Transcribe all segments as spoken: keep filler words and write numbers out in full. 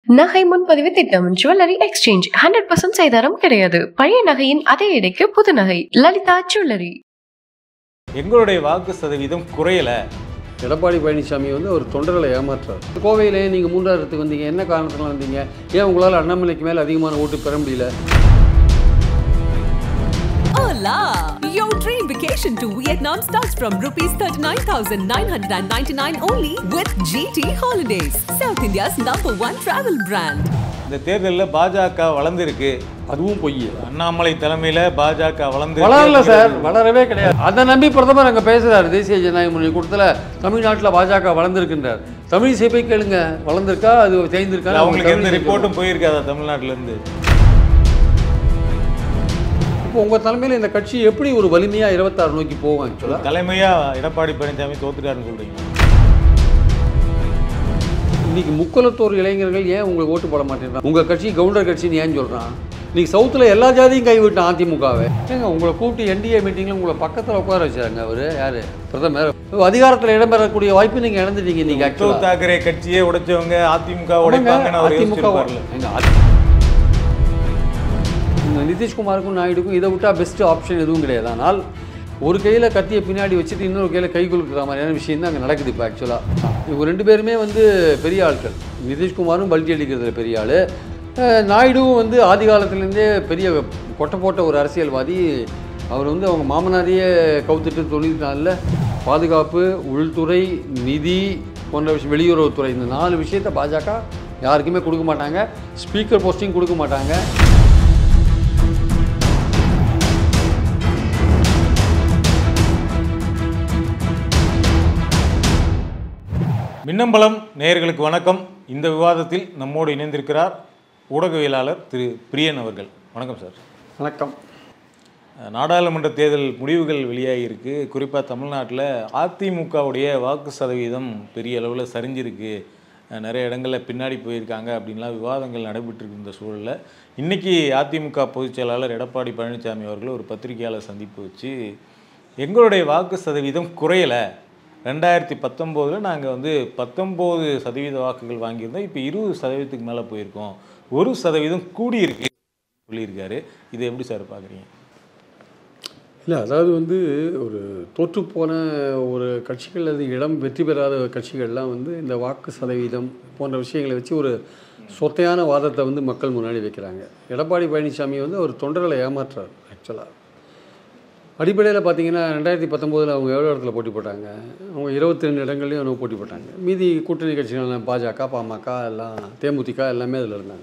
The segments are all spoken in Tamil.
நகை முன்பதிவு திட்டம் ஜுவல்லரி எக்ஸ்சேஞ்ச் ஹண்ட்ரட் பர்சன்ட் செய்தாரம் கிடையாது. பழைய நகையின் அதே எடைக்கு புது நகை. லலிதா ஜுவல்லரி. எங்களுடைய வாக்கு சதவீதம் குறையல. எடப்பாடி பழனிசாமி வந்து ஒரு தொண்டர்களை ஏமாற்றார். கோவையிலே நீங்கள் மூன்றாயிரத்துக்கு வந்தீங்க, என்ன காரணத்தில் வந்தீங்க? ஏன் உங்களால் அண்ணாமலைக்கு மேலே அதிகமான ஓட்டு பெற முடியல? Hola! Your dream vacation to Vietnam starts from rupees thirty-nine thousand nine hundred ninety-nine only with G T Holidays, South India's number one travel brand. இந்த தேர்தலில் பாஜக வளர்ந்துருக்கு. அதுவும் பொய். அண்ணாமலை தலைமையில் பாஜக வளர்ந்து வளரல சார், வளரவே கிடையாது. அதை நம்பி பிரதமர் அங்கே பேசுகிறார். தேசிய ஜனநாயக முன்னணி கூட்டத்தில் தமிழ்நாட்டில் பாஜக வளர்ந்துருக்கின்றார். தமிழ் சேவை கேளுங்க, வளர்ந்துருக்கா அது தேய்ந்திருக்கா? அவங்களுக்கு எந்த ரிப்போர்ட்டும் போயிருக்காதா தமிழ்நாட்டிலேருந்து? இப்போ உங்கள் தலைமையில் இந்த கட்சி எப்படி ஒரு வலிமையாக இருபத்தாறு நோக்கி போவாங்க? சொல்ல தலைமையாக எடப்பாடி பழனிசாமி தோத்துட்டாருன்னு சொல்கிறீங்க. இன்னைக்கு முக்குலத்தோர் இளைஞர்கள் ஏன் உங்களுக்கு ஓட்டு போட மாட்டேங்கிறான்? உங்கள் கட்சி கவுண்டர் கட்சின்னு ஏன் சொல்கிறான்? இன்னைக்கு சவுத்தில் எல்லா ஜாதியும் கைவிட்டான் அதிமுகவை. ஏங்க உங்களை கூப்பிட்டு என்டிஏ மீட்டிங்கில் உங்களை பக்கத்தில் உட்கார வச்சாங்க. அவர் யார்? பிரதமர். அதிகாரத்தில் இடம்பெறக்கூடிய வாய்ப்பு நீங்கள் இழந்துட்டீங்க. நீங்கள் உத்தவ் தாக்கரே கட்சியே உடைச்சவங்க அதிமுக உடைப்பாங்கன்னு அவர் யோசிச்சிருப்பார்ல. நிதிஷ்குமாருக்கும் நாயுடுக்கும் இதை விட்டால் பெஸ்ட்டு ஆப்ஷன் எதுவும் கிடையாது. ஆனால் ஒரு கையில் கத்தியை பின்னாடி வச்சுட்டு இன்னொரு கையில் கை கொடுக்குற மாதிரியான விஷயம் தான் அங்கே நடக்குது. இப்போ ஆக்சுவலாக இவங்க ரெண்டு பேருமே வந்து பெரிய ஆட்கள். நிதிஷ்குமாரும் பல்ட்டி அடிக்கிறதுல பெரிய ஆள், நாயுடுவும் வந்து ஆதி காலத்துலேருந்தே பெரிய கொட்டை போட்ட ஒரு அரசியல்வாதி. அவர் வந்து அவங்க மாமனாரையே கவுத்துட்டு தொண்ணூற்றி நாலில் பாதுகாப்பு, உள்துறை, நிதி போன்ற விஷயம், வெளியுறவுத்துறை, இந்த நாலு விஷயத்தை பாஜக யாருக்குமே கொடுக்க மாட்டாங்க. ஸ்பீக்கர் போஸ்டிங் கொடுக்க மாட்டாங்க. மின்னம்பலம் நேயர்களுக்கு வணக்கம். இந்த விவாதத்தில் நம்மோடு இணைந்திருக்கிறார் ஊடகவியலாளர் திரு பிரியன் அவர்கள். வணக்கம் சார். வணக்கம். நாடாளுமன்ற தேர்தல் முடிவுகள் வெளியாகியிருக்கு. குறிப்பாக தமிழ்நாட்டில் அதிமுகவுடைய வாக்கு சதவீதம் பெரிய அளவில் சரிஞ்சிருக்கு, நிறைய இடங்களில் பின்னாடி போயிருக்காங்க அப்படின்லாம் விவாதங்கள் நடைபெற்றிருக்கு. இந்த சூழலில் இன்றைக்கி அதிமுக பொதுச் செயலாளர் எடப்பாடி பழனிசாமி அவர்கள் ஒரு பத்திரிகையாளர் சந்திப்பு வச்சு எங்களுடைய வாக்கு சதவீதம் குறையலை, ரெண்டாயிரத்தி பத்தொம்போதில் நாங்கள் வந்து பத்தொம்போது சதவீத வாக்குகள் வாங்கியிருந்தோம், இப்போ இருபது சதவீதத்துக்கு மேலே போயிருக்கோம், ஒரு சதவீதம் கூடியிருக்கு சொல்லியிருக்காரு. இதை எப்படி சார் பார்க்குறீங்க? இல்லை, அதாவது வந்து ஒரு தோற்றுப்போன ஒரு கட்சிகள், அது இடம் வெற்றி பெறாத கட்சிகள்லாம் வந்து இந்த வாக்கு சதவீதம் போன்ற விஷயங்களை வச்சு ஒரு சொத்தையான வாதத்தை வந்து மக்கள் முன்னாடி வைக்கிறாங்க. எடப்பாடி பழனிசாமி வந்து ஒரு தொண்டர்களை ஏமாற்றுறார். ஆக்சுவலாக அடிப்படையில் பார்த்தீங்கன்னா ரெண்டாயிரத்தி பத்தொம்போதில் அவங்க எவ்வளோ இடத்துல போட்டி போட்டாங்க? அவங்க இருபத்தி ரெண்டு இடங்கள்லையும் அவங்க போட்டி போட்டாங்க. மீதி கூட்டணி கட்சிகள் பாஜக, பாமக, எல்லாம் தேமுதிக எல்லாமே அதில் இருந்தாங்க.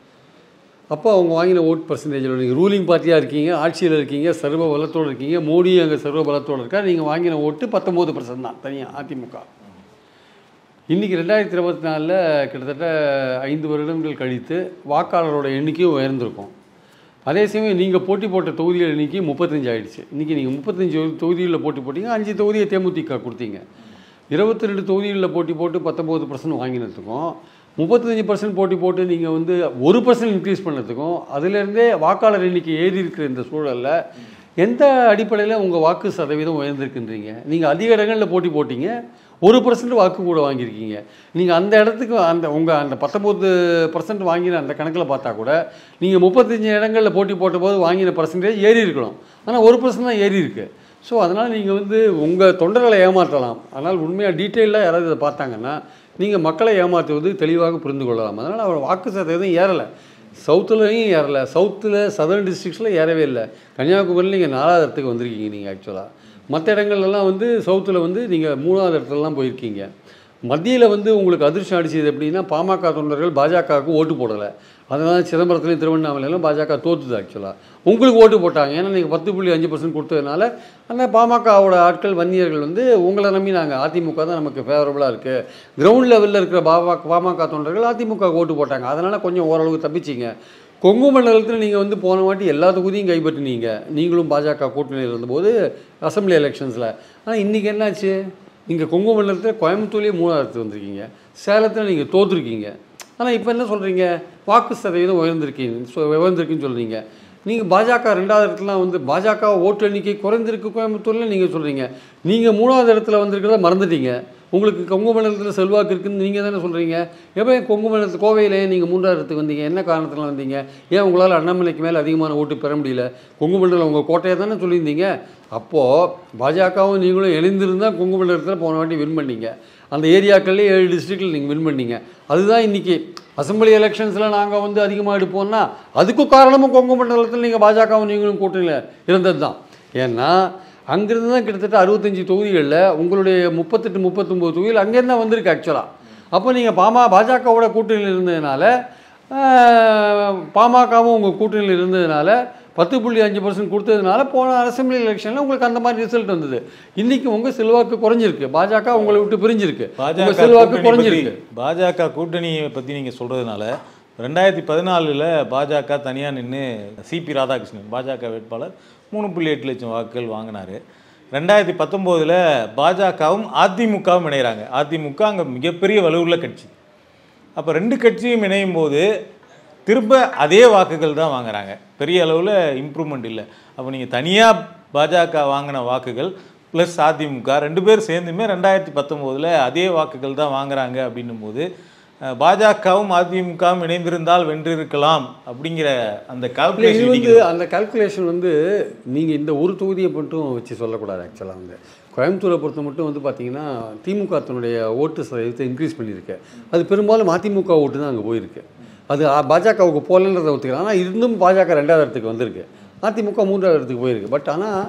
அப்போ அவங்க வாங்கின ஓட் பர்சன்டேஜில் நீங்கள் ரூலிங் பார்ட்டியாக இருக்கீங்க, ஆட்சியில் இருக்கீங்க, சர்வ பலத்தோடு இருக்கீங்க, மோடி அங்கே சர்வ பலத்தோடு இருக்கா, நீங்கள் வாங்கின ஓட்டு பத்தொம்போது பர்சன்ட் தான் தனியாக அதிமுக. இன்றைக்கி ரெண்டாயிரத்தி இருபத்தி நாலில் கிட்டத்தட்ட ஐந்து வருடங்கள் கழித்து வாக்காளரோட எண்ணிக்கையும் உயர்ந்திருக்கும். அதே சமயம் நீங்கள் போட்டி போட்ட தொகுதிகள் எண்ணிக்கை முப்பத்தஞ்சு ஆகிடுச்சு. இன்றைக்கி நீங்கள் முப்பத்தஞ்சு தொகுதிகளில் போட்டி போட்டிங்க, அஞ்சு தொகுதியை தேமுதிக கொடுத்தீங்க. இருபத்தி ரெண்டு தொகுதிகளில் போட்டி போட்டு பத்தொம்போது பர்சன்ட் வாங்கினதுக்கும், முப்பத்தஞ்சு பர்சன்ட் போட்டி போட்டு நீங்கள் வந்து ஒரு பர்சன்ட் இன்க்ரீஸ் பண்ணதுக்கும், அதிலேருந்தே வாக்காளர் எண்ணிக்கை ஏறி இருக்கிற இந்த சூழலில் எந்த அடிப்படையில் உங்கள் வாக்கு சதவீதம் உயர்ந்திருக்குன்றீங்க? நீங்கள் அதிக இடங்களில் போட்டி போட்டிங்க, ஒரு பர்சன்ட் வாக்கு கூட வாங்கியிருக்கீங்க. நீங்கள் அந்த இடத்துக்கு அந்த உங்கள் அந்த பத்தொம்பது பர்சன்ட் வாங்கின அந்த கணக்கில் பார்த்தா கூட நீங்கள் முப்பத்தஞ்சு இடங்களில் போட்டி போட்ட போது வாங்கின பர்சன்டேஜ் ஏறி இருக்கணும். ஆனால் ஒரு பர்சன்ட் தான் ஏறி இருக்குது. ஸோ அதனால் நீங்கள் வந்து உங்கள் தொண்டர்களை ஏமாற்றலாம். ஆனால் உண்மையாக டீட்டெயிலாக யாராவது இதை பார்த்தாங்கன்னா நீங்கள் மக்களை ஏமாற்றுவது தெளிவாக புரிந்து கொள்ளலாம். அதனால் அவர் வாக்கு சதவீதம் ஏறலை. சவுத்துலேயும் ஏறலை, சவுத்தில் சதர்ன் டிஸ்ட்ரிக்ஸில் ஏறவே இல்லை. கன்னியாகுமரியில் நீங்கள் நாலாவது இடத்துக்கு வந்திருக்கீங்க. நீங்கள் ஆக்சுவலாக மற்ற இடங்கள்லாம் வந்து சவுத்தில் வந்து நீங்கள் மூணாவது இடத்துலலாம் போயிருக்கீங்க. மத்தியில் வந்து உங்களுக்கு அதிர்ஷ்டம் அடிச்சது எப்படின்னா, பாமக தொண்டர்கள் பாஜகவுக்கு ஓட்டு போடலை. அதனால் சிதம்பரத்துலேயும் திருவண்ணாமலையிலும் பாஜக தோற்றுது. ஆக்சுவலாக உங்களுக்கு ஓட்டு போட்டாங்க. ஏன்னா நீங்கள் பத்து புள்ளி அஞ்சு பர்சன்ட் கொடுத்ததுனால அந்த பாமகவோட ஆட்கள், வன்னியர்கள் வந்து உங்களை நம்பி நாங்கள் அதிமுக தான் நமக்கு ஃபேவரபுளாக இருக்குது, கிரவுண்ட் லெவலில் இருக்கிற பாமக பாமக தொண்டர்கள் அதிமுக ஓட்டு போட்டாங்க. அதனால் கொஞ்சம் ஓரளவுக்கு தப்பிச்சிங்க. கொங்கு மண்டலத்தில் நீங்கள் வந்து போன வாட்டி எல்லா தொகுதியும் கைப்பற்றினீங்க, நீங்களும் பாஜக கூட்டணியில் இருந்தபோது அசம்பிளி எலெக்ஷன்ஸில். ஆனால் இன்றைக்கி என்னாச்சு? இங்கே கொங்கு மண்டலத்தில் கோயம்புத்தூர்லேயே மூணாயிரத்து வந்திருக்கீங்க, சேலத்தில் நீங்கள் தோற்றுருக்கீங்க. ஆனால் இப்போ என்ன சொல்கிறீங்க? வாக்கு சதவீதம் உயர்ந்திருக்கீங்க, ஸோ உயர்ந்திருக்குன்னு சொல்கிறீங்க. நீங்கள் பாஜக ரெண்டாவது இடத்துலாம் வந்து பாஜக ஓட்டு எண்ணிக்கை குறைந்திருக்கு கோயம்புத்தூரில் நீங்கள் சொல்கிறீங்க. நீங்கள் மூணாவது இடத்துல வந்திருக்கிறத மறந்துட்டீங்க. உங்களுக்கு கொங்கு மண்டலத்தில் செல்வாக்கு இருக்குதுன்னு நீங்கள் தானே சொல்கிறீங்க. எப்போ கொங்கு மண்டலத்தில் கோவையிலே நீங்கள் மூன்றாயிரத்துக்கு வந்தீங்க? என்ன காரணத்தில் வந்தீங்க? ஏன் உங்களால் அண்ணாமலைக்கு மேலே அதிகமான ஓட்டு பெற முடியல? கொங்கு மண்டலம் உங்கள் கோட்டையை தானே சொல்லியிருந்தீங்க. அப்போது பாஜகவும் நீங்களும் எழுந்திருந்தால் கொங்கு மண்டலத்தில் போன வாட்டி வின் பண்ணீங்க. அந்த ஏரியாக்கள்லேயே ஏழு டிஸ்ட்ரிக்டில் நீங்கள் வின் பண்ணீங்க. அதுதான் இன்றைக்கி அசம்பிளி எலெக்ஷன்ஸில் நாங்கள் வந்து அதிகமாக எடுப்போம்னா அதுக்கும் காரணமும் கொங்கு மண்டலத்தில் நீங்கள் பாஜகவும் நீங்களும் கூட்டணியில் இருந்தது தான். ஏன்னா அங்கேருந்து தான் கிட்டத்தட்ட அறுபத்தஞ்சி தொகுதிகளில் உங்களுடைய முப்பத்தெட்டு முப்பத்தொம்போது தொகுதியில் அங்கேருந்து தான் வந்திருக்கு ஆக்சுவலாக. அப்போ நீங்கள் பாமா பாஜகவோட கூட்டணியில் இருந்ததுனால பாமகவும் உங்கள் கூட்டணியில் இருந்ததுனால பத்து புள்ளி அஞ்சு பர்சன்ட் கொடுத்ததுனால போன அசம்பிளி எலெக்ஷனில் உங்களுக்கு அந்த மாதிரி ரிசல்ட் வந்தது. இன்றைக்கி உங்கள் செல்வாக்கு குறைஞ்சிருக்கு, பாஜக உங்களை விட்டு பிரிஞ்சிருக்கு, பாஜக செல்வாக்கு குறைஞ்சிருக்கு. பாஜக கூட்டணியை பற்றி நீங்கள் சொல்கிறதுனால ரெண்டாயிரத்தி பதினாலில் பாஜக தனியாக நின்று சிபி ராதாகிருஷ்ணன் பாஜக வேட்பாளர் மூணு புள்ளி எட்டு லட்சம் வாக்குகள் வாங்கினார். ரெண்டாயிரத்தி பத்தொம்போதில் பாஜகவும் அதிமுகவும் இணைகிறாங்க. அதிமுக அங்கே மிகப்பெரிய வலுவுள்ள கட்சி. அப்போ ரெண்டு கட்சியும் இணையும் போது திரும்ப அதே வாக்குகள் தான் வாங்குறாங்க, பெரிய அளவில் இம்ப்ரூவ்மெண்ட் இல்லை. அப்போ நீங்கள் தனியாக பாஜக வாங்கின வாக்குகள் ப்ளஸ் அதிமுக ரெண்டு பேர் சேர்ந்துமே ரெண்டாயிரத்தி பத்தொம்போதில் அதே வாக்குகள் தான் வாங்குறாங்க. அப்படின்னும் போது பாஜகவும் அதிமுகவும் இணைந்திருந்தால் வென்றிருக்கலாம் அப்படிங்கிற அந்த கால்குலேஷன் வந்து அந்த கால்குலேஷன் வந்து நீங்கள் இந்த ஒரு தொகுதியை மட்டும் வச்சு சொல்லக்கூடாது. ஆக்சுவலாக வந்து கோயம்புத்தூரை பொறுத்த மட்டும் வந்து பார்த்தீங்கன்னா திமுக தன்னுடைய ஓட்டு சதவீதத்தை இன்க்ரீஸ் பண்ணியிருக்கு. அது பெரும்பாலும் அதிமுக ஓட்டு தான் அங்கே போயிருக்கு. அது பாஜகவுக்கு போகலன்றதை ஒத்துக்கலாம். ஆனால் இருந்தும் பாஜக ரெண்டாவது இடத்துக்கு வந்திருக்கு, அதிமுக மூன்றாவது இடத்துக்கு போயிருக்கு. பட் ஆனால்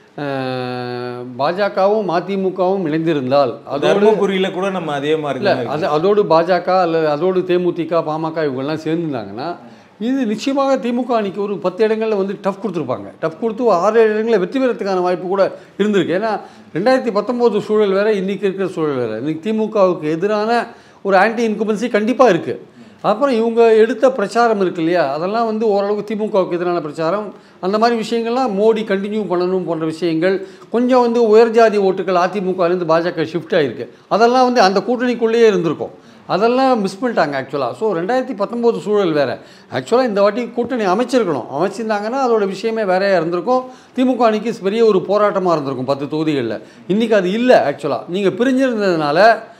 பாஜகவும் அதிமுகவும் இணைந்திருந்தால் தருமபுரியில் கூட நம்ம அதே மாதிரி இல்லை, அது அதோடு பாஜக அல்லது அதோடு தேமுதிக பாமக இவங்கெல்லாம் சேர்ந்துருந்தாங்கன்னா இது நிச்சயமாக திமுக அன்றைக்கி ஒரு பத்து இடங்களில் வந்து டஃப் கொடுத்துருப்பாங்க. டஃப் கொடுத்து ஆறு இடங்களில் வெற்றி பெறத்துக்கான வாய்ப்பு கூட இருந்திருக்கு. ஏன்னா ரெண்டாயிரத்தி பத்தொம்போது சூழல் வேறு, இன்றைக்கி இருக்கிற சூழல் வேறு. இன்றைக்கி திமுகவுக்கு எதிரான ஒரு ஆன்டி இன்குபன்சி கண்டிப்பாக இருக்குது. அப்புறம் இவங்க எடுத்த பிரச்சாரம் இருக்கு இல்லையா, அதெல்லாம் வந்து ஓரளவுக்கு திமுகவுக்கு எதிரான பிரச்சாரம், அந்த மாதிரி விஷயங்கள்லாம் மோடி கண்டினியூ பண்ணணும் போன்ற விஷயங்கள், கொஞ்சம் வந்து உயர்ஜாதி ஓட்டுகள் அதிமுகலேருந்து பாஜக ஷிஃப்ட் ஆகிருக்கு. அதெல்லாம் வந்து அந்த கூட்டணிக்குள்ளேயே இருந்திருக்கும். அதெல்லாம் மிஸ் பண்ணிட்டாங்க ஆக்சுவலாக. ஸோ ரெண்டாயிரத்தி பத்தொம்போது சூழல் வேறு. ஆக்சுவலாக இந்த வாட்டி கூட்டணி அமைச்சிருக்கணும், அமைச்சிருந்தாங்கன்னா அதோட விஷயமே வேறையாக இருந்திருக்கும். திமுக அன்றைக்கி பெரிய ஒரு போராட்டமாக இருந்திருக்கும் பத்து தொகுதிகளில். இன்றைக்கி அது இல்லை. ஆக்சுவலாக நீங்கள் பிரிஞ்சிருந்ததுனால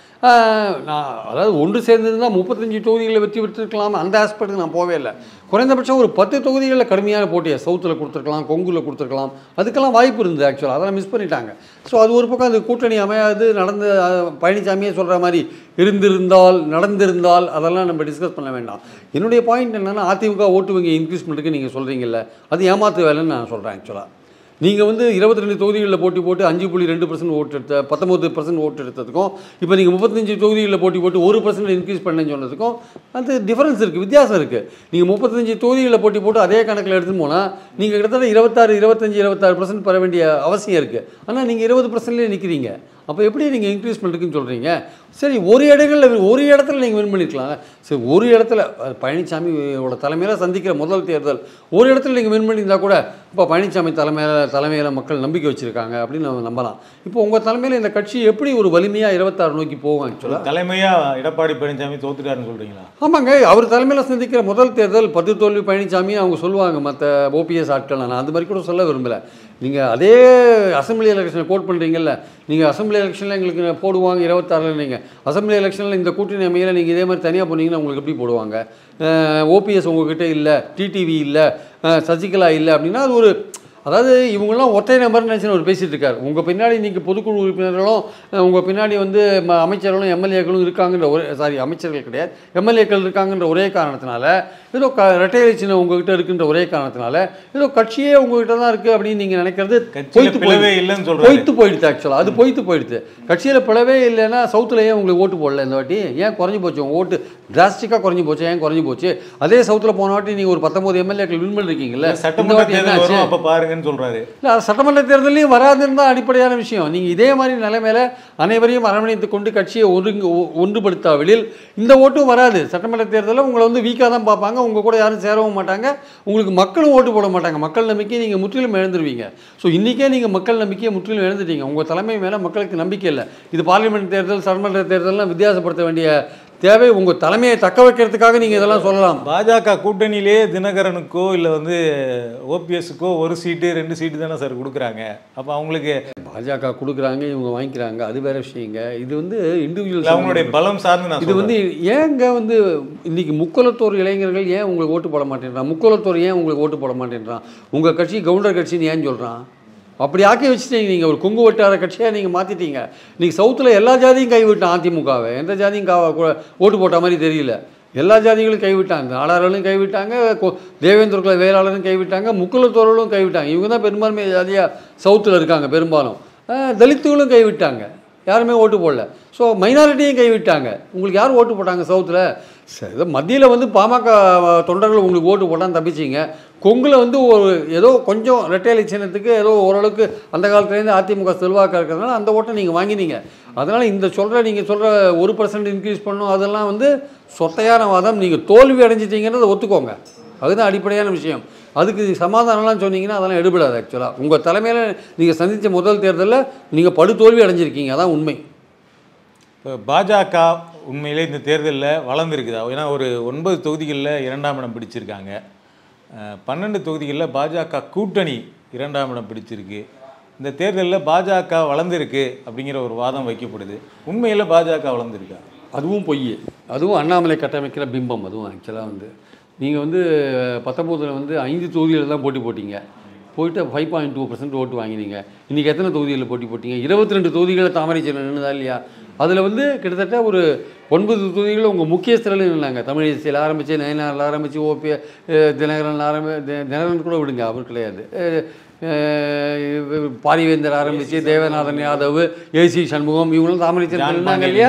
நான் அதாவது ஒன்று சேர்ந்துருந்தால் முப்பத்தஞ்சு தொகுதிகளில் வெற்றி பெற்றிருக்கலாம். அந்த ஆஸ்பெக்ட்டுக்கு நான் போவே இல்லை. குறைந்தபட்சம் ஒரு பத்து தொகுதிகளில் கடுமையான போட்டியை சவுத்தில் கொடுத்துருக்கலாம், கொங்குல கொடுத்துருக்கலாம், அதுக்கெல்லாம் வாய்ப்பு இருந்தது. ஆக்சுவலாக அதெல்லாம் மிஸ் பண்ணிட்டாங்க. ஸோ அது ஒரு பக்கம் அது கூட்டணி அமையாது. நடந்து பழனிசாமியே சொல்கிற மாதிரி இருந்திருந்தால் நடந்திருந்தால் அதெல்லாம் நம்ம டிஸ்கஸ் பண்ண வேண்டாம். என்னுடைய பாயிண்ட் என்னென்னா அதிமுக ஓட்டு வங்கி இன்க்ரீஸ் பண்ணுறதுக்கு நீங்கள் சொல்கிறீங்கல்ல, அது ஏமாற்று வேலைன்னு நான் சொல்கிறேன். ஆக்சுவலாக நீங்கள் வந்து இருபத்தி ரெண்டு தொகுதிகளில் போட்டி போட்டு அஞ்சு புள்ளி ரெண்டு பர்சன்ட் ஓட்டு எடுத்த பத்தொம்பது பர்சன்ட் ஓட்டு எடுத்ததுக்கும் இப்போ நீங்கள் முப்பத்தஞ்சு தொகுதிகளில் போட்டி போட்டு ஒரு பர்சன்ட் இன்க்ரீஸ் பண்ணேன்னு சொன்னதுக்கும் அது டிஃபரன்ஸ் இருக்குது, வித்தியாசம் இருக்குது. நீங்கள் முப்பத்தஞ்சு தொகுதிகளில் போட்டி போட்டு அதே கணக்கில் எடுத்துன்னு போனால் நீங்கள் கிட்டத்தட்ட இருபத்தாறு இருபத்தஞ்சி இருபத்தாறு பர்சன்ட் பெற வேண்டிய அவசியம் இருக்குது. ஆனால் நீங்கள் இருபது பர்சன்ட்லேயே நிற்கிறீங்க. அப்போ எப்படி நீங்கள் இன்க்ரீஸ் பண்ணுறதுக்குன்னு சொல்கிறீங்க? சரி, ஒரு இடங்களில் ஒரு இடத்துல நீங்கள் வின் பண்ணிக்கலாம். சரி, ஒரு இடத்துல பழனிசாமியோட தலைமையில் சந்திக்கிற முதல் தேர்தல் ஒரு இடத்துல நீங்கள் வின் பண்ணியிருந்தால் கூட இப்போ பழனிசாமி தலைமையில் தலைமையில் மக்கள் நம்பிக்கை வச்சுருக்காங்க அப்படின்னு நம்ம நம்பலாம். இப்போ உங்கள் தலைமையில் இந்த கட்சி எப்படி ஒரு வலிமையாக இருபத்தாறு நோக்கி போகும்? ஆக்சுவலாக தலைமையாக எடப்பாடி பழனிசாமி தோத்துட்டாருன்னு சொல்கிறீங்களா? ஆமாங்க, அவர் தலைமையில் சந்திக்கிற முதல் தேர்தல் பத்து தோல்வி பழனிசாமி அவங்க சொல்லுவாங்க. மற்ற ஓபிஎஸ் ஆட்கள் நான் அந்த மாதிரி கூட சொல்ல விரும்பலை. நீங்கள் அதே அசம்பிளி எலெக்ஷனை கோட் பண்ணுறீங்கல்ல, நீங்கள் அசம்பிளி எலெக்ஷனில் எங்களுக்கு போடுவாங்க இருபத்தாறில், நீங்கள் அசம்பிளி எலெக்ஷனில் இந்த கூட்டணி அமையில் நீங்கள் இதே மாதிரி தனியாக போனீங்கன்னா உங்களுக்கு எப்படி போடுவாங்க? ஓபிஎஸ் உங்ககிட்ட இல்லை, டிடிவி இல்லை, சசிகலா இல்லை அப்படின்னா அது ஒரு, அதாவது இவங்கெல்லாம் ஒற்றை நம்பர்னு நினச்சி அவர் பேசிகிட்டு இருக்கார். உங்கள் பின்னாடி இன்றைக்கி பொதுக்குழு உறுப்பினர்களும் உங்கள் பின்னாடி வந்து அமைச்சர்களும் எம்எல்ஏக்களும் இருக்காங்கன்ற ஒரே சாரி அமைச்சர்கள் கிடையாது எம்எல்ஏக்கள் இருக்காங்கன்ற ஒரே காரணத்தினால, ஏதோ க ரெட்டையிலை சின்னம் உங்ககிட்ட இருக்குன்ற ஒரே காரணத்தினால ஏதோ கட்சியே உங்ககிட்ட தான் இருக்குது அப்படின்னு நீங்கள் நினைக்கிறது பொய்த்து போய் இல்லைன்னு சொல்ல பொய்த்து போயிடுது. ஆக்சுவலாக அது பொய்த்து போயிடுது. கட்சியில் பிளவே இல்லைன்னா சவுத்துலேயே உங்களுக்கு ஓட்டு போடல இந்த வாட்டி, ஏன் குறைஞ்சி போச்சு உங்கள் ஓட்டு? டிராஸ்டிக்காக குறைஞ்சி போச்சு. ஏன் குறைஞ்சி போச்சு? அதே சவுத்தில் போன வாட்டி நீங்கள் ஒரு பத்தொம்பது எம்எல்ஏக்கள் வின் பண்ணிருக்கீங்களா? இந்த வாட்டி என்ன ஆச்சு? அப்போ பாருங்க சொல்றாரு. இல்லை, சட்டமன்ற தேர்தலையும் வராதுன்னு தான் அடிப்படையான விஷயம். நீங்கள் இதே மாதிரி நிலைமையில அனைவரையும் அரவணைத்து கொண்டு கட்சியை ஒருங்கு ஒன்றுபடுத்தாவிடில் இந்த ஓட்டும் வராது. சட்டமன்ற தேர்தலில் உங்களை வந்து வீக்காக தான் பார்ப்பாங்க, உங்கள் கூட யாரும் சேரவும் மாட்டாங்க, உங்களுக்கு மக்களும் ஓட்டு போட மாட்டாங்க. மக்கள் நம்பிக்கையை நீங்கள் முற்றிலும் இழந்துருவீங்க. ஸோ இன்றைக்கே நீங்கள் மக்கள் நம்பிக்கையை முற்றிலும் இழந்துட்டீங்க. உங்கள் தலைமை மேலே மக்களுக்கு நம்பிக்கை இல்லை. இது பார்லிமெண்ட் தேர்தல் சட்டமன்ற தேர்தல்லாம் வித்தியாசப்படுத்த வேண்டிய தேவை உங்கள் தலைமையை தக்க வைக்கிறதுக்காக நீங்கள் இதெல்லாம் சொல்லலாம். பாஜக கூட்டணியிலே தினகரனுக்கோ இல்லை வந்து ஓபிஎஸ்க்கோ ஒரு சீட்டு ரெண்டு சீட்டு தானே சார் கொடுக்குறாங்க. அப்போ அவங்களுக்கு பாஜக கொடுக்குறாங்க, இவங்க வாங்கிக்கிறாங்க, அது வேறு விஷயங்க. இது வந்து இண்டிவிஜுவல் அவங்களுடைய பலம் சார்ந்து இது வந்து ஏங்க வந்து இன்றைக்கி முக்குலத்தோர் இளைஞர்கள் ஏன் உங்களுக்கு ஓட்டு போட மாட்டேன்றான், முக்குலத்தோர் ஏன் உங்களுக்கு ஓட்டு போட மாட்டேன்றான், உங்கள் கட்சி கவுண்டர் கட்சின்னு ஏன் சொல்கிறான்? அப்படி ஆக்கி வச்சுட்டீங்க. நீங்கள் ஒரு கொங்கு வட்டார கட்சியாக நீங்கள் மாற்றிட்டீங்க. நீங்கள் சவுத்தில் எல்லா ஜாதியும் கைவிட்டான் அதிமுகவை. எந்த ஜாதியும் கா ஓட்டு போட்ட மாதிரி தெரியல. எல்லா ஜாதிகளும் கைவிட்டாங்க. நாடார்களும் கைவிட்டாங்க, தேவேந்திர குல வேளாளரும் கைவிட்டாங்க, முக்குலத்தோர்களும் கைவிட்டாங்க. இவங்க தான் பெரும்பான்மை ஜாதியாக சவுத்தில் இருக்காங்க. பெரும்பாலும் தலித்துகளும் கைவிட்டாங்க, யாருமே ஓட்டு போடல. ஸோ மைனாரிட்டியும் கைவிட்டாங்க. உங்களுக்கு யார் ஓட்டு போட்டாங்க சவுத்தில்? சரி, ஏதோ மத்தியில் வந்து பாமக தொண்டர்கள் உங்களுக்கு ஓட்டு போட்டான்னு தப்பிச்சிங்க. கொங்கில் வந்து ஒரு ஏதோ கொஞ்சம் ரெட்டையலை சின்னத்துக்கு ஏதோ ஓரளவுக்கு அந்த காலத்துலேருந்து அதிமுக செல்வாக்காக இருக்கிறதுனால அந்த ஓட்டை நீங்கள் வாங்கினீங்க. அதனால் இந்த சொல்கிற நீங்கள் சொல்கிற ஒரு பர்சன்ட் இன்க்ரீஸ் பண்ணணும், அதெல்லாம் வந்து சொத்தையான வாதம். நீங்கள் தோல்வி அடைஞ்சிட்டீங்கன்றதை ஒத்துக்கோங்க. அதுதான் அடிப்படையான விஷயம். அதுக்கு சமாதானம்லாம் சொன்னீங்கன்னா அதெல்லாம் எடுபடாது. ஆக்சுவலாக உங்கள் தலைமையில் நீங்கள் சந்தித்த முதல் தேர்தலில் நீங்கள் படுதோல்வி அடைஞ்சிருக்கீங்க, அதான் உண்மை. இப்போ பாஜக உண்மையிலே இந்த தேர்தலில் வளர்ந்துருக்குதா? ஏன்னா ஒரு ஒன்பது தொகுதிகளில் இரண்டாம் இடம் பிடிச்சிருக்காங்க. பன்னெண்டு தொகுதிகளில் பாஜக கூட்டணி இரண்டாம் இடம் பிடிச்சிருக்கு. இந்த தேர்தலில் பாஜக வளர்ந்துருக்கு அப்படிங்கிற ஒரு வாதம் வைக்கப்படுது. உண்மையில் பாஜக வளர்ந்துருக்கா? அதுவும் பொய். அதுவும் அண்ணாமலை கட்டமைக்கிற பிம்பம். அதுவும் ஆக்சுவலாக வந்து நீங்கள் வந்து பத்தொம்போதில் வந்து ஐந்து தொகுதிகளில் தான் போட்டி போட்டிங்க. போயிட்டு ஃபைவ் பாயிண்ட் டூ பர்சன்ட் ஓட்டு வாங்கினீங்க. இன்றைக்கி எத்தனை தொகுதிகளில் போட்டி போட்டிங்க? இருபத்தி ரெண்டு தொகுதிகளில் தாமரை சின்னம் நின்றுதா இல்லையா? அதில் வந்து கிட்டத்தட்ட ஒரு ஒன்பது தொகுதிகளில் உங்கள் முக்கியஸ்தர்கள் நின்னாங்க. தமிழிசையில் ஆரம்பித்து, நயனாரில் ஆரம்பித்து, ஓபி தினகரன் ஆரம்பி தினகரன் கூட விடுங்க, அவர் கிடையாது, பாரிவேந்தர் ஆரம்பித்து, தேவநாதன் யாதவ், ஏசி சண்முகம், இவங்களும் தாமரை சின்னத்தில் நின்னாங்க இல்லையா?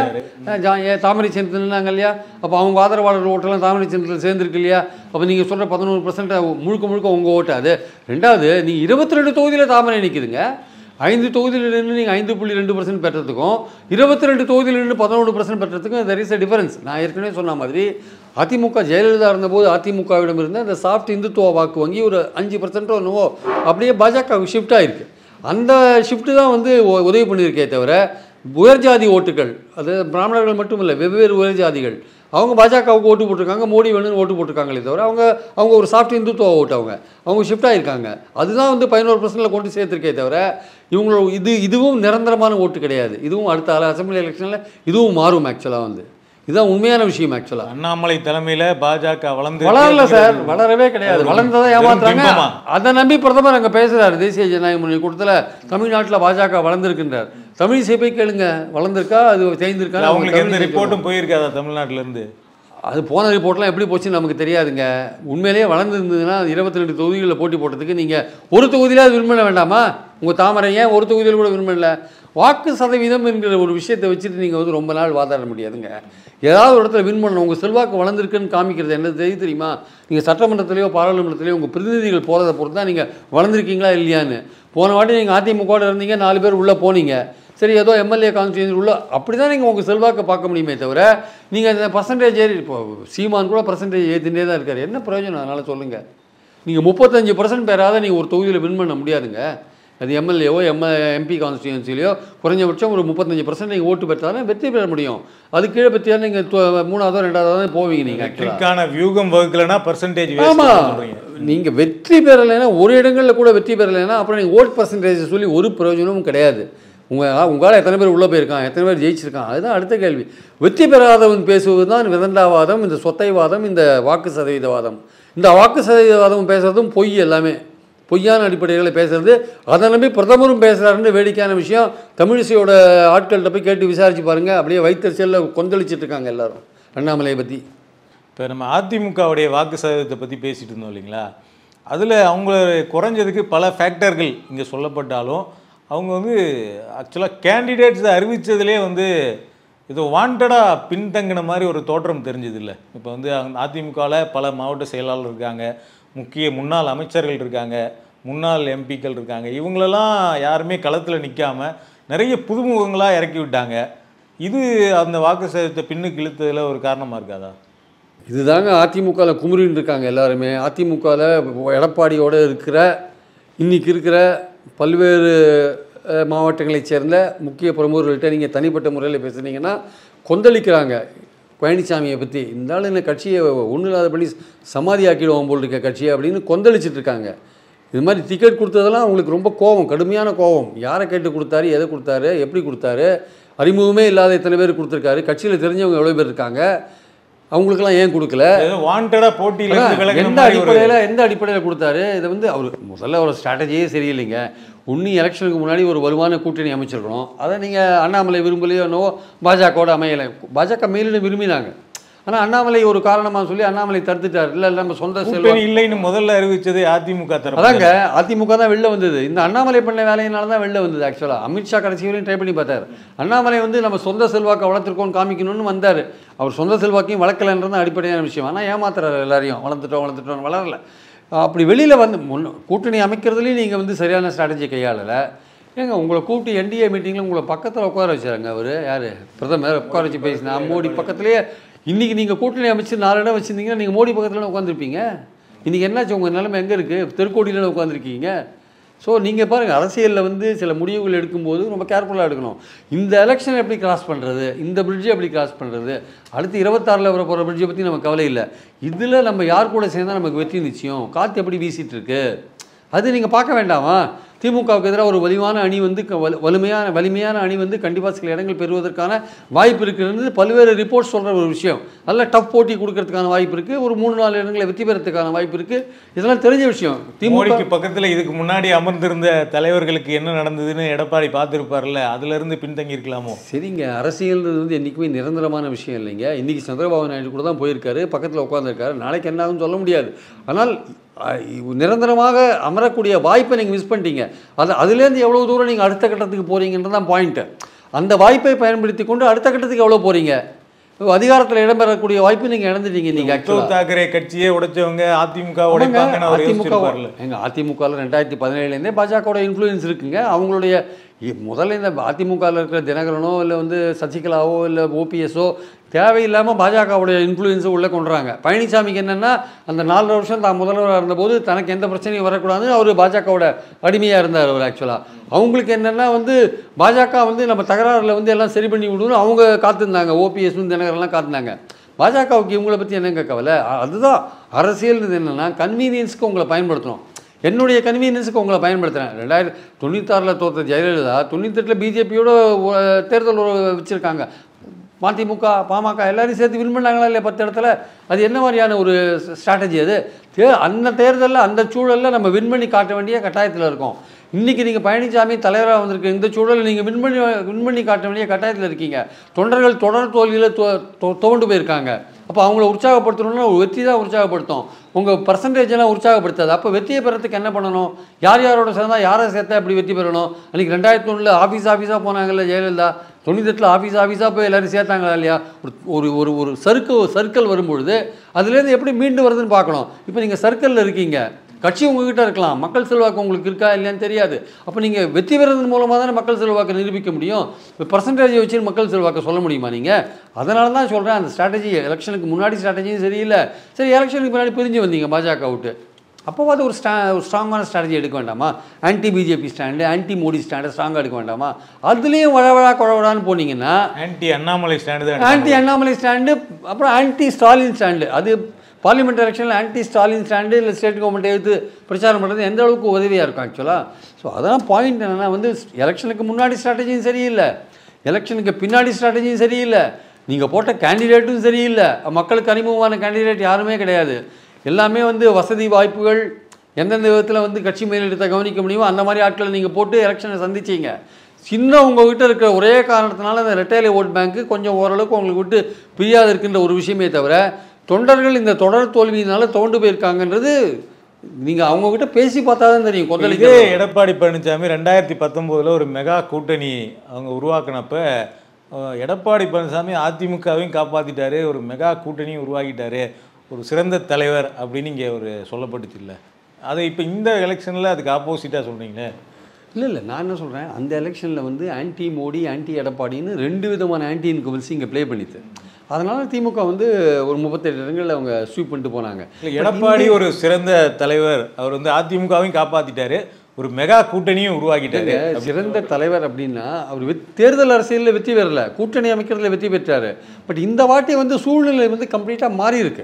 தாமரை சின்னத்தில் நின்னாங்க இல்லையா? அப்போ அவங்க ஆதரவாளர் ஓட்டெல்லாம் தாமரை சின்னத்தில் சேர்ந்துருக்கு இல்லையா? அப்போ நீங்கள் சொல்கிற பதினோரு பர்சன்ட் முழுக்க முழுக்க உங்கள் ஓட்டு அது. ரெண்டாவது, நீங்கள் இருபத்தி ரெண்டு தொகுதியில் தாமரை நிற்குதுங்க. ஐந்து தொகுதியில் நின்று நீங்கள் ஐந்து புள்ளி ரெண்டு பர்சன்ட் பெற்றதுக்கும் இருபத்தி ரெண்டு தொகுதியில் நின்று பதினொன்று பர்சன்ட் பெற்றதுக்கும் தெர் இஸ் அ டிஃபரன்ஸ். நான் ஏற்கனவே சொன்ன மாதிரி அதிமுக ஜெயலலிதா இருந்தபோது அதிமுகவிடம் இருந்த அந்த சாஃப்ட் இந்துத்துவ வாக்கு வங்கி ஒரு அஞ்சு பர்சன்ட்டோ என்னவோ அப்படியே பாஜகவுக்கு ஷிஃப்ட் ஆகிருக்கு. அந்த ஷிஃப்ட்டு தான் வந்து உதவி பண்ணியிருக்கே தவிர உயர்ஜாதி ஓட்டுகள், அது பிராமணர்கள் மட்டும் இல்லை, வெவ்வேறு உயர்ஜாதிகள் அவங்க பாஜகவுக்கு ஓட்டு போட்டிருக்காங்க, மோடி வேணும்னு ஓட்டு போட்டிருக்காங்களே தவிர அவங்க அவங்க ஒரு சாஃப்ட் இந்துத்துவ ஓட்டு அவங்க அவங்க ஷிஃப்ட் ஆகிருக்காங்க. அதுதான் வந்து பதினோரு பர்சன்டில் கொண்டு சேர்த்துருக்கே தவிர இவங்களோட இது இதுவும் நிரந்தரமான ஓட்டு கிடையாது. இதுவும் அடுத்த அசம்பிளி எலெக்ஷனில் இதுவும் மாறும். ஆக்சுவலாக வந்து இதுதான் உண்மையான விஷயம். ஆக்சுவலாக அண்ணாமலை தலைமையில் பாஜக வளர்ந்து வளரல சார், வளரவே கிடையாது. வளர்ந்ததை ஏமாத்துறாங்க. அதை நம்பி பிரதமர் அங்கே பேசுகிறார். தேசிய ஜனநாயக முன்னணி கூட்டத்தில் தமிழ்நாட்டில் பாஜக வளர்ந்துருக்கின்றார். தமிழ் சேப்பை கேளுங்க, வளர்ந்துருக்கா, அது தேய்ந்திருக்கா? அவங்களுக்கு எந்த ரிப்போர்ட்டும் போயிருக்காதா தமிழ்நாட்டிலேருந்து? அது போன ரிப்போர்ட்லாம் எப்படி போச்சுன்னு நமக்கு தெரியாதுங்க. உண்மையிலேயே வளர்ந்துருந்ததுன்னா இருபத்தி ரெண்டு தொகுதிகளில் போட்டி போட்டதுக்கு நீங்கள் ஒரு தொகுதியில் அது வின் பண்ண வேண்டாமா? உங்கள் தாமரை ஏன் ஒரு தொகுதியில் கூட வின் பண்ணல? வாக்கு சதவீதம் என்கிற ஒரு விஷயத்தை வச்சுட்டு நீங்கள் வந்து ரொம்ப நாள் வாதாட முடியாதுங்க. ஏதாவது ஒரு இடத்துல வின் பண்ணணும். உங்கள் செல்வாக்கு வளர்ந்துருக்குன்னு காமிக்கிறது என்ன தெரியும் தெரியுமா? நீங்கள் சட்டமன்றத்திலேயோ பாராளுமன்றத்திலேயோ உங்கள் பிரதிநிதிகள் போகிறத பொறுத்து தான் நீங்கள் வளர்ந்துருக்கீங்களா இல்லையான்னு. போன வாட்டி நீங்கள் அதிமுகவோடு இருந்தீங்க, நாலு பேர் உள்ளே போனீங்க, சரி ஏதோ எம்எல்ஏ கான்ஸ்டியூன்சி உள்ள அப்படி தான் நீங்கள் உங்கள் செல்வாக்கை பார்க்க முடியுமே தவிர நீங்கள் இந்த பர்சன்டேஜ் ஏறி இப்போ சீமான் கூட பர்சன்டேஜ் ஏற்றிகிட்டே தான் இருக்கார். என்ன பிரயோஜனம்? அதனால் சொல்லுங்கள். நீங்கள் முப்பத்தஞ்சு பர்சன்ட் பேராத நீங்கள் ஒரு தொகுதியில் வின் பண்ண முடியாதுங்க. அது எம்எல்ஏவோ எம் எம்பி கான்ஸ்டியூன்சிலையோ குறைஞ்சபட்சம் ஒரு முப்பத்தஞ்சு பர்சன்ட் நீங்கள் ஓட்டு பெற்றாலும் வெற்றி பெற முடியும். அது கீழே பற்றியா நீங்கள் மூணாவதோ ரெண்டாவதோ போவீங்க. நீங்கள் ஆக்சுவலாக வியூகம் வகுக்கலைன்னா பர்சன்டேஜ். ஆமாம், நீங்கள் வெற்றி பெறலைன்னா ஒரு இடங்களில் கூட வெற்றி பெறலைன்னா அப்புறம் நீங்கள் ஓட் பர்சன்டேஜ் சொல்லி ஒரு பிரயோஜனமும் கிடையாது. உங்கள் உங்களால் எத்தனை பேர் உள்ளே போயிருக்கான், எத்தனை பேர் ஜெயிச்சிருக்கான், அதுதான் அடுத்த கேள்வி. வெற்றி பெறாதவன் பேசுவது தான் விதண்டாவாதம், இந்த சொத்தைவாதம், இந்த வாக்கு சதவீதவாதம். இந்த வாக்கு சதவீதவாதம் பேசுகிறதும் பொய், எல்லாமே பொய்யான அடிப்படைகளில் பேசுறது. அதை நம்பி பிரதமரும் பேசுகிறாருன்னு வேடிக்கையான விஷயம். தமிழிசையோட ஆட்கள்கிட்ட போய் கேட்டு விசாரிச்சு பாருங்கள். அப்படியே வைத்தறிச்சலில் கொந்தளிச்சிட்டு இருக்காங்க எல்லாரும் அண்ணாமலையை பற்றி. இப்போ நம்ம அதிமுகவுடைய வாக்கு சதவீதத்தை பற்றி பேசிகிட்டு இருந்தோம் இல்லைங்களா? அதில் அவங்க குறைஞ்சதுக்கு பல ஃபேக்டர்கள் இங்கே சொல்லப்பட்டாலும் அவங்க வந்து ஆக்சுவலாக கேண்டிடேட்ஸை அறிவித்ததுலேயே வந்து இது வாண்டடாக பின்தங்கின மாதிரி ஒரு தோற்றம் தெரிஞ்சது இல்லை. இப்போ வந்து அதிமுகவில் பல மாவட்ட செயலாளர் இருக்காங்க, முக்கிய முன்னாள் அமைச்சர்கள் இருக்காங்க, முன்னாள் எம்பிக்கள் இருக்காங்க. இவங்களெல்லாம் யாருமே களத்தில் நிற்காமல் நிறைய புதுமுகங்களாக இறக்கி விட்டாங்க. இது அந்த வாக்கு சதவீதத்தை பின்னுக்கு இழுத்ததில் ஒரு காரணமாக இருக்காதா? இதுதாங்க அதிமுகவில் குமுறின்னு இருக்காங்க எல்லாருமே. அதிமுகவில் எடப்பாடியோடு இருக்கிற இன்றைக்கி இருக்கிற பல்வேறு மாவட்டங்களைச் சேர்ந்த முக்கிய பிரமுகர்கள்ட்ட நீங்கள் தனிப்பட்ட முறையில் பேசுனீங்கன்னா கொந்தளிக்கிறாங்க பழனிசாமியை பற்றி. இந்த ஆள் என்ன கட்சியை ஒன்றும் இல்லாத பண்ணி சமாதி ஆக்கிடுவோம் போல் இருக்க கட்சியை அப்படின்னு கொந்தளிச்சிட்டு இருக்காங்க. இது மாதிரி டிக்கெட் கொடுத்ததெல்லாம் அவங்களுக்கு ரொம்ப கோபம், கடுமையான கோபம். யாரை கேட்டு கொடுத்தாரு, எதை கொடுத்தாரு, எப்படி கொடுத்தாரு, அறிமுகமே இல்லாத இத்தனை பேர் கொடுத்துருக்காரு, கட்சியில் தெரிஞ்சவங்க எவ்வளோ பேர் இருக்காங்க, அவங்களுக்கெல்லாம் ஏன் கொடுக்கல, வாண்டடா போட்டியில் எந்த அடிப்படையில் எந்த அடிப்படையில் கொடுத்தாரு. இதை வந்து அவர் முதல்ல ஒரு ஸ்ட்ராட்டஜியே சரியில்லைங்க. ஒன்று எலெக்ஷனுக்கு முன்னாடி ஒரு வலுவான கூட்டணி அமைச்சிருக்கணும். அதை நீங்கள் அண்ணாமலை விரும்பலையோ என்னவோ பாஜகவோட அமையலை. பாஜக மேலிட விரும்பினாங்க. ஆனால் அண்ணாமலை ஒரு காரணமாக சொல்லி அண்ணாமலை தடுத்துட்டார். இல்லை இல்லை நம்ம சொந்த செல்வம் இல்லைன்னு முதல்ல அறிவிச்சது அதிமுக தரப்பு. அதாங்க அதிமுக தான் வெளில வந்தது. இந்த அண்ணாமலை பண்ண வேலையினால தான் வெளில வந்தது. ஆக்சுவலாக அமித்ஷா கடைசி வரையும் ட்ரை பண்ணி பார்த்தார். அண்ணாமலை வந்து நம்ம சொந்த செல்வாக்கை வளர்த்துருக்கோன்னு காமிக்கணும்னு வந்தார். அவர் சொந்த செல்வாக்கையும் வளர்க்கலைன்றது அடிப்படையான விஷயம். ஆனால் ஏமாத்துறாரு எல்லாரையும், வளர்த்துட்டோம் வளர்த்துட்டோம் வளரல. அப்படி வெளியில் வந்து முன் கூட்டணி அமைக்கிறதுலேயும் நீங்கள் வந்து சரியான ஸ்ட்ராட்டஜி கையாளலை. ஏங்க உங்களை கூப்பிட்டு என்டிஏ மீட்டிங்கில் உங்களை பக்கத்தில் உட்கார வச்சாருங்க. அவர் யார் பிரதமர் உட்கார வச்சு பேசினா மோடி பக்கத்துலேயே. இன்றைக்கி நீங்கள் கூட்டணி அமைச்சு நாலு இடம் வச்சுருந்தீங்கன்னா நீங்கள் மோடி பக்கத்தில் உட்காந்துருப்பீங்க. இன்றைக்கி என்னாச்சு, உங்கள் நிலைமை எங்கே இருக்குது, தெருக்கோடியில் உட்காந்துருக்கீங்க. ஸோ நீங்கள் பாருங்கள், அரசியலில் வந்து சில முடிவுகள் எடுக்கும்போது ரொம்ப கேர்ஃபுல்லாக எடுக்கணும். இந்த எலெக்ஷன் எப்படி கிராஸ் பண்ணுறது, இந்த பிரிட்ஜை எப்படி கிராஸ் பண்ணுறது, அடுத்து இருபத்தாறில் வர போகிற பிரிட்ஜை பற்றி நம்ம கவலை இல்லை. இதில் நம்ம யார் கூட சேர்ந்தால் நமக்கு வெற்றி நிச்சயம், காற்று எப்படி வீசிகிட்டு இருக்கு அது நீங்கள் பார்க்க வேண்டாமா. திமுகவுக்கு எதிராக ஒரு வலிவான அணி வந்து வலிமையான வலிமையான அணி வந்து கண்டிப்பாக சில இடங்கள் பெறுவதற்கான வாய்ப்பு இருக்கிறது. பல்வேறு ரிப்போர்ட்ஸ் சொல்கிற ஒரு விஷயம். நல்ல டஃப் போட்டி கொடுக்கறதுக்கான வாய்ப்பு இருக்குது. ஒரு மூணு நாலு இடங்களை வெற்றி பெறத்துக்கான வாய்ப்பு இருக்குது. இதெல்லாம் தெரிஞ்ச விஷயம். திமுகவுக்கு பக்கத்தில் இதுக்கு முன்னாடி அமர்ந்திருந்த தலைவர்களுக்கு என்ன நடந்ததுன்னு எடப்பாடி பார்த்துருப்பார்ல, அதுலேருந்து பின்தங்கி இருக்கலாமோ. சரிங்க, அரசியல் வந்து என்றைக்குமே நிரந்தரமான விஷயம் இல்லைங்க. இன்றைக்கி சந்திரபாபு நாயுடு கூட தான் போயிருக்காரு, பக்கத்தில் உட்காந்துருக்காரு. நாளைக்கு என்ன ஆகும்னு சொல்ல முடியாது. ஆனால் நிரந்தரமாக அமரக்கூடிய வாய்ப்பை நீங்கள் மிஸ் பண்ணிட்டீங்க. அது அதுலேருந்து எவ்வளோ தூரம் நீங்கள் அடுத்த கட்டத்துக்கு போகிறீங்கன்றது தான் பாயிண்ட்டு. அந்த வாய்ப்பை பயன்படுத்தி கொண்டு அடுத்த கட்டத்துக்கு எவ்வளோ போகிறீங்க, அதிகாரத்தில் இடம்பெறக்கூடிய வாய்ப்பு நீங்கள் இழந்துட்டீங்க. நீங்கள் உத்தவ் தாக்கரே கட்சியே உடைச்சவங்க அதிமுக அதிமுக எங்கள் அதிமுகவில் ரெண்டாயிரத்தி பதினேழுலேருந்தே பாஜகவோட இன்ஃப்ளூயன்ஸ் இருக்குங்க. அவங்களுடைய முதல்ல இந்த அதிமுகவில் இருக்கிற தினகரனோ இல்லை வந்து சசிகலாவோ இல்லை ஓபிஎஸோ தேவையில்லாமல் பாஜகவுடைய இன்ஃப்ளூயன்ஸை உள்ளே கொண்டுறாங்க. பழனிசாமிக்கு என்னென்னா அந்த நாலரை வருஷம் தான் முதல்வராக இருந்தபோது தனக்கு எந்த பிரச்சனையும் வரக்கூடாதுன்னு அவர் பாஜகவோட அடிமையாக இருந்தார். அவர் ஆக்சுவலாக அவங்களுக்கு என்னென்னா வந்து பாஜக வந்து நம்ம தகராறில் வந்து எல்லாம் சரி பண்ணி விடணும் அவங்க காத்திருந்தாங்க. ஓபிஎஸும் தினகரெல்லாம் காத்திருந்தாங்க. பாஜகவுக்கு இவங்களை பற்றி என்னங்க கவலை. அதுதான் அரசியல். என்னென்னா கன்வீனியன்ஸுக்கு உங்களை பயன்படுத்தணும். என்னுடைய கன்வீனியன்ஸுக்கு உங்களை பயன்படுத்துகிறேன். ரெண்டாயிரத்தி தொண்ணூத்தாறில் தோற்ற ஜெயலலிதா தொண்ணூத்தெட்டில் பிஜேபியோட தேர்தல் வச்சுருக்காங்க. மதிமுக பாமக எல்லாரையும் சேர்த்து வின் பண்ணாங்களா இல்லையா பத்து இடத்துல. அது என்ன மாதிரியான ஒரு ஸ்ட்ராட்டஜி அது? தே அந்த தேர்தலில் அந்த சூழலில் நம்ம வின் பண்ணி காட்ட வேண்டிய கட்டாயத்தில் இருக்கோம். இன்றைக்கி நீங்கள் பழனிசாமி தலைவராக வந்திருக்கு. இந்த சூழலில் நீங்கள் வின் பண்ணி வின் பண்ணி காட்ட வேண்டிய கட்டாயத்தில் இருக்கீங்க. தொண்டர்கள் தொடர் தோல்வியில் துவண்டு போயிருக்காங்க. அப்போ அவங்கள உற்சாகப்படுத்தணும்னா வெற்றி தான் உற்சாகப்படுத்தும். உங்கள் பர்சன்டேஜெல்லாம் உற்சாகப்படுத்தாது. அப்போ வெற்றியை பெறத்துக்கு என்ன பண்ணணும், யார் யாரோட சேர்ந்தா யாரை சேர்த்தா அப்படி வெற்றி பெறணும். அன்றைக்கி ரெண்டாயிரத்தி ஒன்றில் ஆஃபீஸ் ஆஃபீஸாக போனாங்கல்ல ஜெயலலிதா, தொண்ணூத்தெட்டில் ஆஃபீஸ் ஆஃபீஸாக போய் எல்லோரும் சேர்த்தாங்களா இல்லையா. ஒரு ஒரு ஒரு சர்க்கிள் சர்க்கிள் வரும்பொழுது அதுலேருந்து எப்படி மீண்டு வருதுன்னு பார்க்கணும். இப்போ நீங்கள் சர்க்கிளில் இருக்கீங்க, கட்சி உங்ககிட்ட இருக்கலாம், மக்கள் செல்வாக்கு உங்களுக்கு இருக்கா இல்லையான்னு தெரியாது. அப்போ நீங்கள் வெற்றி பெறதன் மூலமாக தானே மக்கள் செல்வாக்கை நிரூபிக்க முடியும். இப்போ பர்சன்டேஜை வச்சு மக்கள் செல்வாக்கை சொல்ல முடியுமா நீங்கள்? அதனால தான் சொல்கிறேன், அந்த ஸ்ட்ராட்டஜி எலெக்ஷனுக்கு முன்னாடி ஸ்ட்ராட்டஜியும் சரியில்லை. சரி, எலெக்ஷனுக்கு முன்னாடி பிரிஞ்சு வந்தீங்க பாஜக விட்டு. அப்போவாது ஒரு ஸ்டா ஒரு ஸ்ட்ராங்கான ஸ்ட்ராட்டஜி எடுக்க வேண்டாமா? Anti BJP stand, anti Modi ஸ்டாண்டை ஸ்ட்ராங்காக எடுக்க வேண்டாமா? அதுலேயும் வழவழா குழவழான்னு போனீங்கன்னா anti Annamalai stand anti Annamalai stand, அப்புறம் ஆன்டி ஸ்டாலின் ஸ்டாண்டு. அது பார்லிமெண்ட் எலெக்ஷனில் ஆன்டி ஸ்டாலின் ஸ்டாண்டு இல்லை ஸ்டேட் கவர்மெண்ட் எடுத்து பிரச்சாரம் பண்ணுறது எந்த அளவுக்கு உதவியாக இருக்கும் ஆக்சுவலாக. ஸோ அதான் பாயிண்ட். என்னென்னா வந்து எலெக்ஷனுக்கு முன்னாடி ஸ்ட்ராட்டஜியும் சரியில்லை, எலெக்ஷனுக்கு பின்னாடி ஸ்ட்ராட்டஜியும் சரியில்லை, நீங்கள் போட்ட கேண்டிடேட்டும் சரியில்லை. மக்களுக்கு அறிமுகமான கேண்டிடேட் யாருமே கிடையாது. எல்லாமே வந்து வசதி வாய்ப்புகள் எந்தெந்த விதத்தில் வந்து கட்சி மேலிடத்தை கவனிக்க முடியுமோ அந்த மாதிரி ஆட்களை நீங்கள் போட்டு எலெக்ஷனை சந்திச்சிங்க. சின்ன உங்கள்கிட்ட இருக்கிற ஒரே காரணத்தினால அந்த ரெட்டைலை ஓட் பேங்க்கு கொஞ்சம் ஓரளவுக்கு உங்களுக்கு விட்டு பிரியாது இருக்கின்ற ஒரு விஷயமே தவிர, தொண்டர்கள் இந்த தொடர் தோல்வியினால தோண்டு போயிருக்காங்கன்றது நீங்கள் அவங்கக்கிட்ட பேசி பார்த்தா தான் தெரியும். கொந்தளிக்க எடப்பாடி பழனிசாமி ரெண்டாயிரத்தி பத்தொம்போதில் ஒரு மெகா கூட்டணி அவங்க உருவாக்கினப்ப எடப்பாடி பழனிசாமி அதிமுகவையும் காப்பாற்றிட்டாரு, ஒரு மெகா கூட்டணியும் உருவாக்கிட்டாரு, ஒரு சிறந்த தலைவர் அப்படின்னு இங்கே ஒரு சொல்லப்பட்டுச்சு இல்லை. அதை இப்போ இந்த எலெக்ஷனில் அதுக்கு ஆப்போசிட்டாக சொல்கிறீங்களே. இல்லை இல்லை நான் என்ன சொல்கிறேன், அந்த எலெக்ஷனில் வந்து ஆன்டி மோடி ஆன்டி எடப்பாடின்னு ரெண்டு விதமான ஆன்டி இன்கவல்ஸ் இங்கே ப்ளே பண்ணிது. அதனால் திமுக வந்து ஒரு முப்பத்தெட்டு இடங்களில் அவங்க ஸ்வீப் பண்ணிட்டு போனாங்க. எடப்பாடி ஒரு சிறந்த தலைவர், அவர் வந்து அதிமுகவையும் காப்பாற்றிட்டாரு, ஒரு மெகா கூட்டணியும் உருவாக்கிட்டாரு. சிறந்த தலைவர் அப்படின்னா அவர் வெத் தேர்தல் அரசியலில் வெற்றி பெறல, கூட்டணி அமைக்கிறதுல வெற்றி பெற்றார். பட் இந்த வாட்டி வந்து சூழ்நிலை வந்து கம்ப்ளீட்டாக மாறி இருக்கு.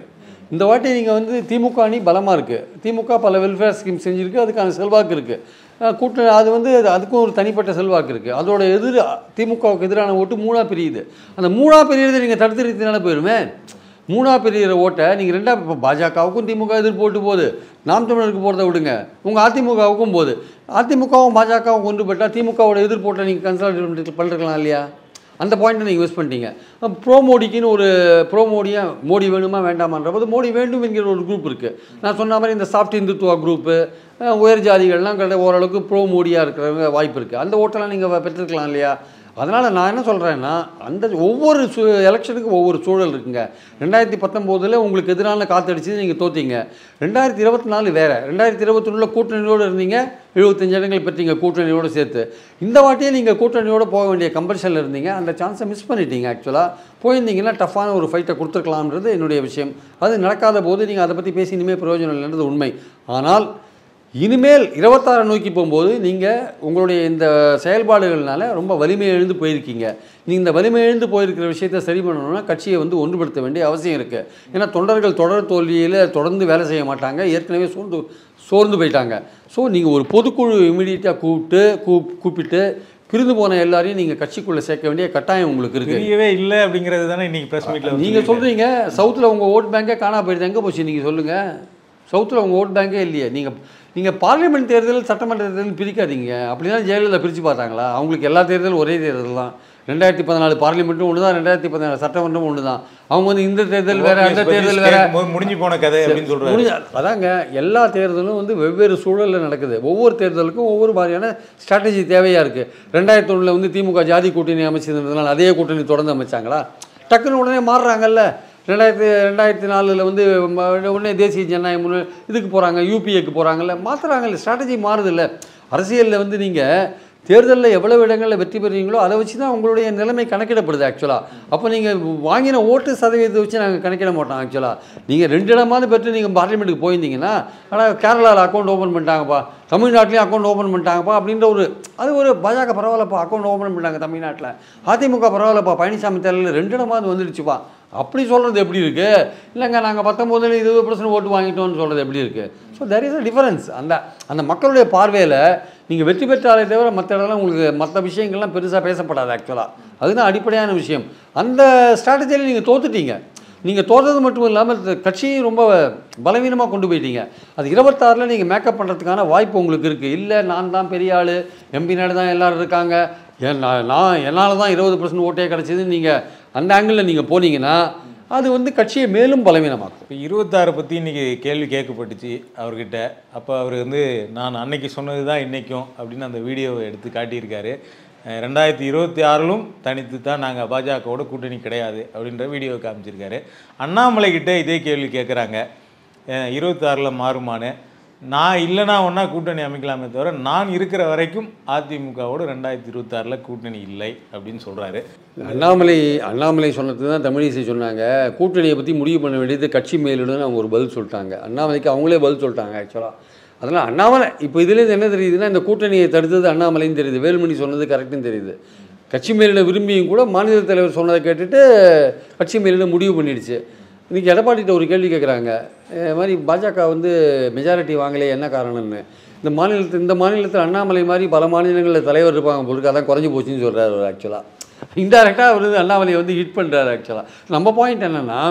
இந்த வாட்டி நீங்கள் வந்து திமுக அணி பலமாக இருக்குது, திமுக பல வெல்ஃபேர் ஸ்கீம் செஞ்சுருக்கு, அதுக்கான செல்வாக்கு இருக்குது, கூட்டணி அது வந்து அதுக்கும் ஒரு தனிப்பட்ட செல்வாக்கு இருக்குது. அதோட எதிர் திமுகவுக்கு எதிரான ஓட்டு மூணாக பிரியுது. அந்த மூணாக பிரியுறதை நீங்கள் தடுத்து நிறுத்தினால போயிருமே. மூணாக பிரிகிற ஓட்டை நீங்கள் ரெண்டாக இப்போ பாஜகவுக்கும் திமுக எதிர்ப்பு போட்டு போகுது, நாம் தமிழருக்கு போகிறத விடுங்க, உங்கள் அதிமுகவுக்கும் போகுது. அதிமுகவும் பாஜகவும் கொண்டு போட்டால் திமுகவோட எதிர்ப்போட்டை நீங்கள் கன்சல்டேட் பண்ணிருக்கலாம் இல்லையா? அந்த பாயிண்ட்டை நீங்கள் யூஸ் பண்ணிட்டீங்க. ப்ரோ மோடிக்குன்னு ஒரு ப்ரோ மோடியாக மோடி வேணுமா வேண்டாமான்ற போது மோடி வேண்டும் என்கிற ஒரு குரூப் இருக்குது. நான் சொன்ன மாதிரி இந்த சாஃப்ட் இந்துத்துவா குரூப்பு, உயர் ஜாதிகள்லாம் கிட்ட ஓரளவுக்கு ப்ரோ மோடியாக இருக்கிறவங்க வாய்ப்பு இருக்குது. அந்த ஓட்டெல்லாம் நீங்கள் பெற்றுருக்கலாம் இல்லையா? அதனால் நான் என்ன சொல்கிறேன்னா, அந்த ஒவ்வொரு சூ எலெக்ஷனுக்கும் ஒவ்வொரு சூழல் இருக்குங்க. ரெண்டாயிரத்தி பத்தொம்போதில் உங்களுக்கு எதிரான காத்தடிச்சு நீங்கள் தோற்றிங்க. ரெண்டாயிரத்தி இருபத்தி நாலு வேறு, ரெண்டாயிரத்தி இருபத்தி ஒன்றில் கூட்டணியோடு இருந்தீங்க, எழுபத்தஞ்சு இடங்கள் பெற்றீங்க கூட்டணியோடு சேர்த்து. இந்த வாட்டியே நீங்கள் கூட்டணியோடு போக வேண்டிய கம்பல்ஷனில் இருந்தீங்க, அந்த சான்ஸை மிஸ் பண்ணிட்டீங்க. ஆக்சுவலாக போயிருந்தீங்கன்னா டஃப்பான ஒரு ஃபைட்டை கொடுத்துருக்கலாம்ன்றது என்னுடைய விஷயம். அது நடக்காத போது நீங்கள் அதை பற்றி பேசி இனிமேல் பிரயோஜனம் இல்லைன்றது உண்மை. ஆனால் இனிமேல் இருபத்தாறு நோக்கி போகும்போது நீங்கள் உங்களுடைய இந்த செயல்பாடுகள்னால ரொம்ப வலிமை எழுந்து போயிருக்கீங்க. நீங்கள் இந்த வலிமை எழுந்து போயிருக்கிற விஷயத்தை சரி பண்ணணும்னா கட்சியை வந்து ஒன்றுபடுத்த வேண்டிய அவசியம் இருக்குது. ஏன்னா தொண்டர்கள் தொடர் தோல்வியில் தொடர்ந்து வேலை செய்ய மாட்டாங்க, ஏற்கனவே சோர்ந்து சோர்ந்து போயிட்டாங்க. ஸோ நீங்கள் ஒரு பொதுக்குழு இமீடியட்டாக கூப்பிட்டு கூப் கூப்பிட்டு பிரிந்து போன எல்லாரையும் நீங்கள் கட்சிக்குள்ளே சேர்க்க வேண்டிய கட்டாயம் உங்களுக்கு இருக்குது. தெரியவே இல்லை அப்படிங்கிறது தானே இன்றைக்கி ப்ரெஸ் மீட்டில் நீங்கள் சொல்கிறீங்க. சவுத்தில் உங்கள் ஓட் பேங்கே காணா போயிடுது, எங்கே போச்சு நீங்கள் சொல்லுங்கள்? சவுத்தில் உங்கள் ஓட் பேங்கே இல்லையே. நீங்கள் நீங்கள் பார்லிமெண்ட் தேர்தல் சட்டமன்ற தேர்தல் பிரிக்காதீங்க. அப்படிலாம் ஜெயலலிதா பிரித்து பார்த்தாங்களா? அவங்களுக்கு எல்லா தேர்தலும் ஒரே தேர்தல் தான். ரெண்டாயிரத்தி பதினாலு பார்லிமெண்ட்டும் ஒன்று தான், ரெண்டாயிரத்தி பதினாலு சட்டமன்றம் ஒன்று தான். அவங்க வந்து இந்த தேர்தல் வேறு, அந்த தேர்தல் வேறு, முடிஞ்சு போன கதை அப்படின்னு சொல்கிறாங்க. அதாங்க, எல்லா தேர்தலும் வந்து வெவ்வேறு சூழலில் நடக்குது. ஒவ்வொரு தேர்தலுக்கும் ஒவ்வொரு மாதிரியான ஸ்ட்ராட்டஜி தேவையாக இருக்குது. ரெண்டாயிரத்தி ஒன்றில் வந்து திமுக ஜாதி கூட்டணி அமைச்சதுனால அதே கூட்டணி தொடர்ந்து அமைச்சாங்களா? டக்குன்னு உடனே மாறுறாங்கல்ல. ரெண்டாயிரத்தி ரெண்டாயிரத்தி நாலில் வந்து உடனே தேசிய ஜனநாயக முன்னே இதுக்கு போகிறாங்க, யூபிஏக்கு போகிறாங்கல்ல, மாற்றுறாங்கல்ல, ஸ்ட்ராட்டஜி மாறுதில்ல. அரசியலில் வந்து நீங்கள் தேர்தலில் எவ்வளவு இடங்களில் வெற்றி பெறுவீங்களோ அதை வச்சு தான் உங்களுடைய நிலைமை கணக்கிடப்படுது ஆக்சுவலாக. அப்போ நீங்கள் வாங்கின ஓட்டு சதவீதத்தை வச்சு நாங்கள் கணக்கிட மாட்டோம் ஆக்சுவலாக. நீங்கள் ரெண்டு இடமாவது பெற்று நீங்கள் பார்லிமெண்ட்டுக்கு போயிருந்தீங்கன்னா, ஆனால் கேரளாவில் அக்கௌண்ட் ஓப்பன் பண்ணிட்டாங்கப்பா, தமிழ்நாட்டிலையும் அக்கௌண்ட் ஓப்பன் பண்ணிட்டாங்கப்பா அப்படின்ற ஒரு அது ஒரு பாஜக பரவாயில்லப்பா அக்கௌண்ட் ஓப்பன் பண்ணிட்டாங்க தமிழ்நாட்டில், அதிமுக பரவாயில்லப்பா பழனிசாமி தேர்தலில் ரெண்டு இடமாவது வந்துடுச்சுப்பா அப்படி சொல்கிறது எப்படி இருக்குது? இல்லைங்க நாங்கள் பத்தொம்போதில் இருபது பர்சன்ட் ஓட்டு வாங்கிட்டோம்னு சொல்கிறது எப்படி இருக்குது? So there is a difference. அந்த அந்த மக்களுடைய பார்வையில் நீங்கள் வெற்றி பெற்றாலே தவிர மற்ற இடத்துல உங்களுக்கு மற்ற விஷயங்கள்லாம் பெருசாக பேசப்படாது ஆக்சுவலாக. அதுதான் அடிப்படையான விஷயம். அந்த ஸ்ட்ராட்டஜியில் நீங்கள் தோத்துட்டீங்க. நீங்கள் தோற்றது மட்டும் இல்லாமல் கட்சியை ரொம்ப பலவீனமாக கொண்டு போயிட்டீங்க. அது இருபத்தாறில் நீங்கள் மேக்கப் பண்ணுறதுக்கான வாய்ப்பு உங்களுக்கு இருக்குது. இல்லை நான் தான் பெரிய ஆள், எம்பி நாடு தான் எல்லோரும் இருக்காங்க, ஏன் நான் என்னால் தான் இருபது பர்சன்ட் ஓட்டே கிடச்சிதுன்னு நீங்கள் அந்த ஆங்கிளில் நீங்கள் போனீங்கன்னா அது வந்து கட்சியை மேலும் பலவீனமாக்கும். இப்போ இருபத்தாறு பற்றி இன்றைக்கி கேள்வி கேட்கப்பட்டுச்சு அவர்கிட்ட. அப்போ அவர் வந்து நான் அன்னைக்கு சொன்னது தான் இன்றைக்கும் அப்படின்னு அந்த வீடியோவை எடுத்து காட்டியிருக்காரு. ரெண்டாயிரத்தி இருபத்தி ஆறிலும் தனித்து தான் நாங்கள் பாஜகவோட கூட்டணி கிடையாது அப்படின்ற வீடியோவை காமிச்சிருக்காரு. அண்ணாமலைக்கிட்ட இதே கேள்வி கேட்குறாங்க, இருபத்தாறில் மாறுமானு. நான் இல்லைனா ஒன்றா கூட்டணி அமைக்கலாமே தவிர நான் இருக்கிற வரைக்கும் அதிமுகவோடு ரெண்டாயிரத்தி இருபத்தாறில் கூட்டணி இல்லை அப்படின்னு சொல்கிறாரு. அண்ணாமலை அண்ணாமலை சொன்னது தான் தமிழிசை சொன்னாங்க. கூட்டணியை பற்றி முடிவு பண்ண வேண்டியது கட்சி மேலிடுன்னு அவங்க ஒரு பதில் சொல்லிட்டாங்க. அண்ணாமலைக்கு அவங்களே பதில் சொல்லிட்டாங்க ஆக்சுவலாக. அதனால் அண்ணாமலை இப்போ இதுலேருந்து என்ன தெரியுதுன்னா, இந்த கூட்டணியை தடுத்தது அண்ணாமலைன்னு தெரியுது, வேலுமணி சொன்னது கரெக்டுன்னு தெரியுது. கட்சி மேலிட விரும்பியும் கூட மாநில தலைவர் சொன்னதை கேட்டுட்டு கட்சி மேலிட முடிவு பண்ணிடுச்சு. இன்றைக்கி எடப்பாடிகிட்ட ஒரு கேள்வி கேட்குறாங்க, இது மாதிரி பாஜக வந்து மெஜாரிட்டி வாங்கலே என்ன காரணம்னு. இந்த மாநிலத்தில் இந்த மாநிலத்தில் அண்ணாமலை மாதிரி பல மாநிலங்களில் தலைவர் இருப்பாங்க பொருட்கள், அதான் குறைஞ்சி போச்சுன்னு சொல்கிறார் அவர். ஆக்சுவலாக இன்டெரக்டாக அவர் வந்து அண்ணாமலையை வந்து ஹிட் பண்ணுறாரு. ஆக்சுவலாக நம்ம பாயிண்ட் என்னென்னா,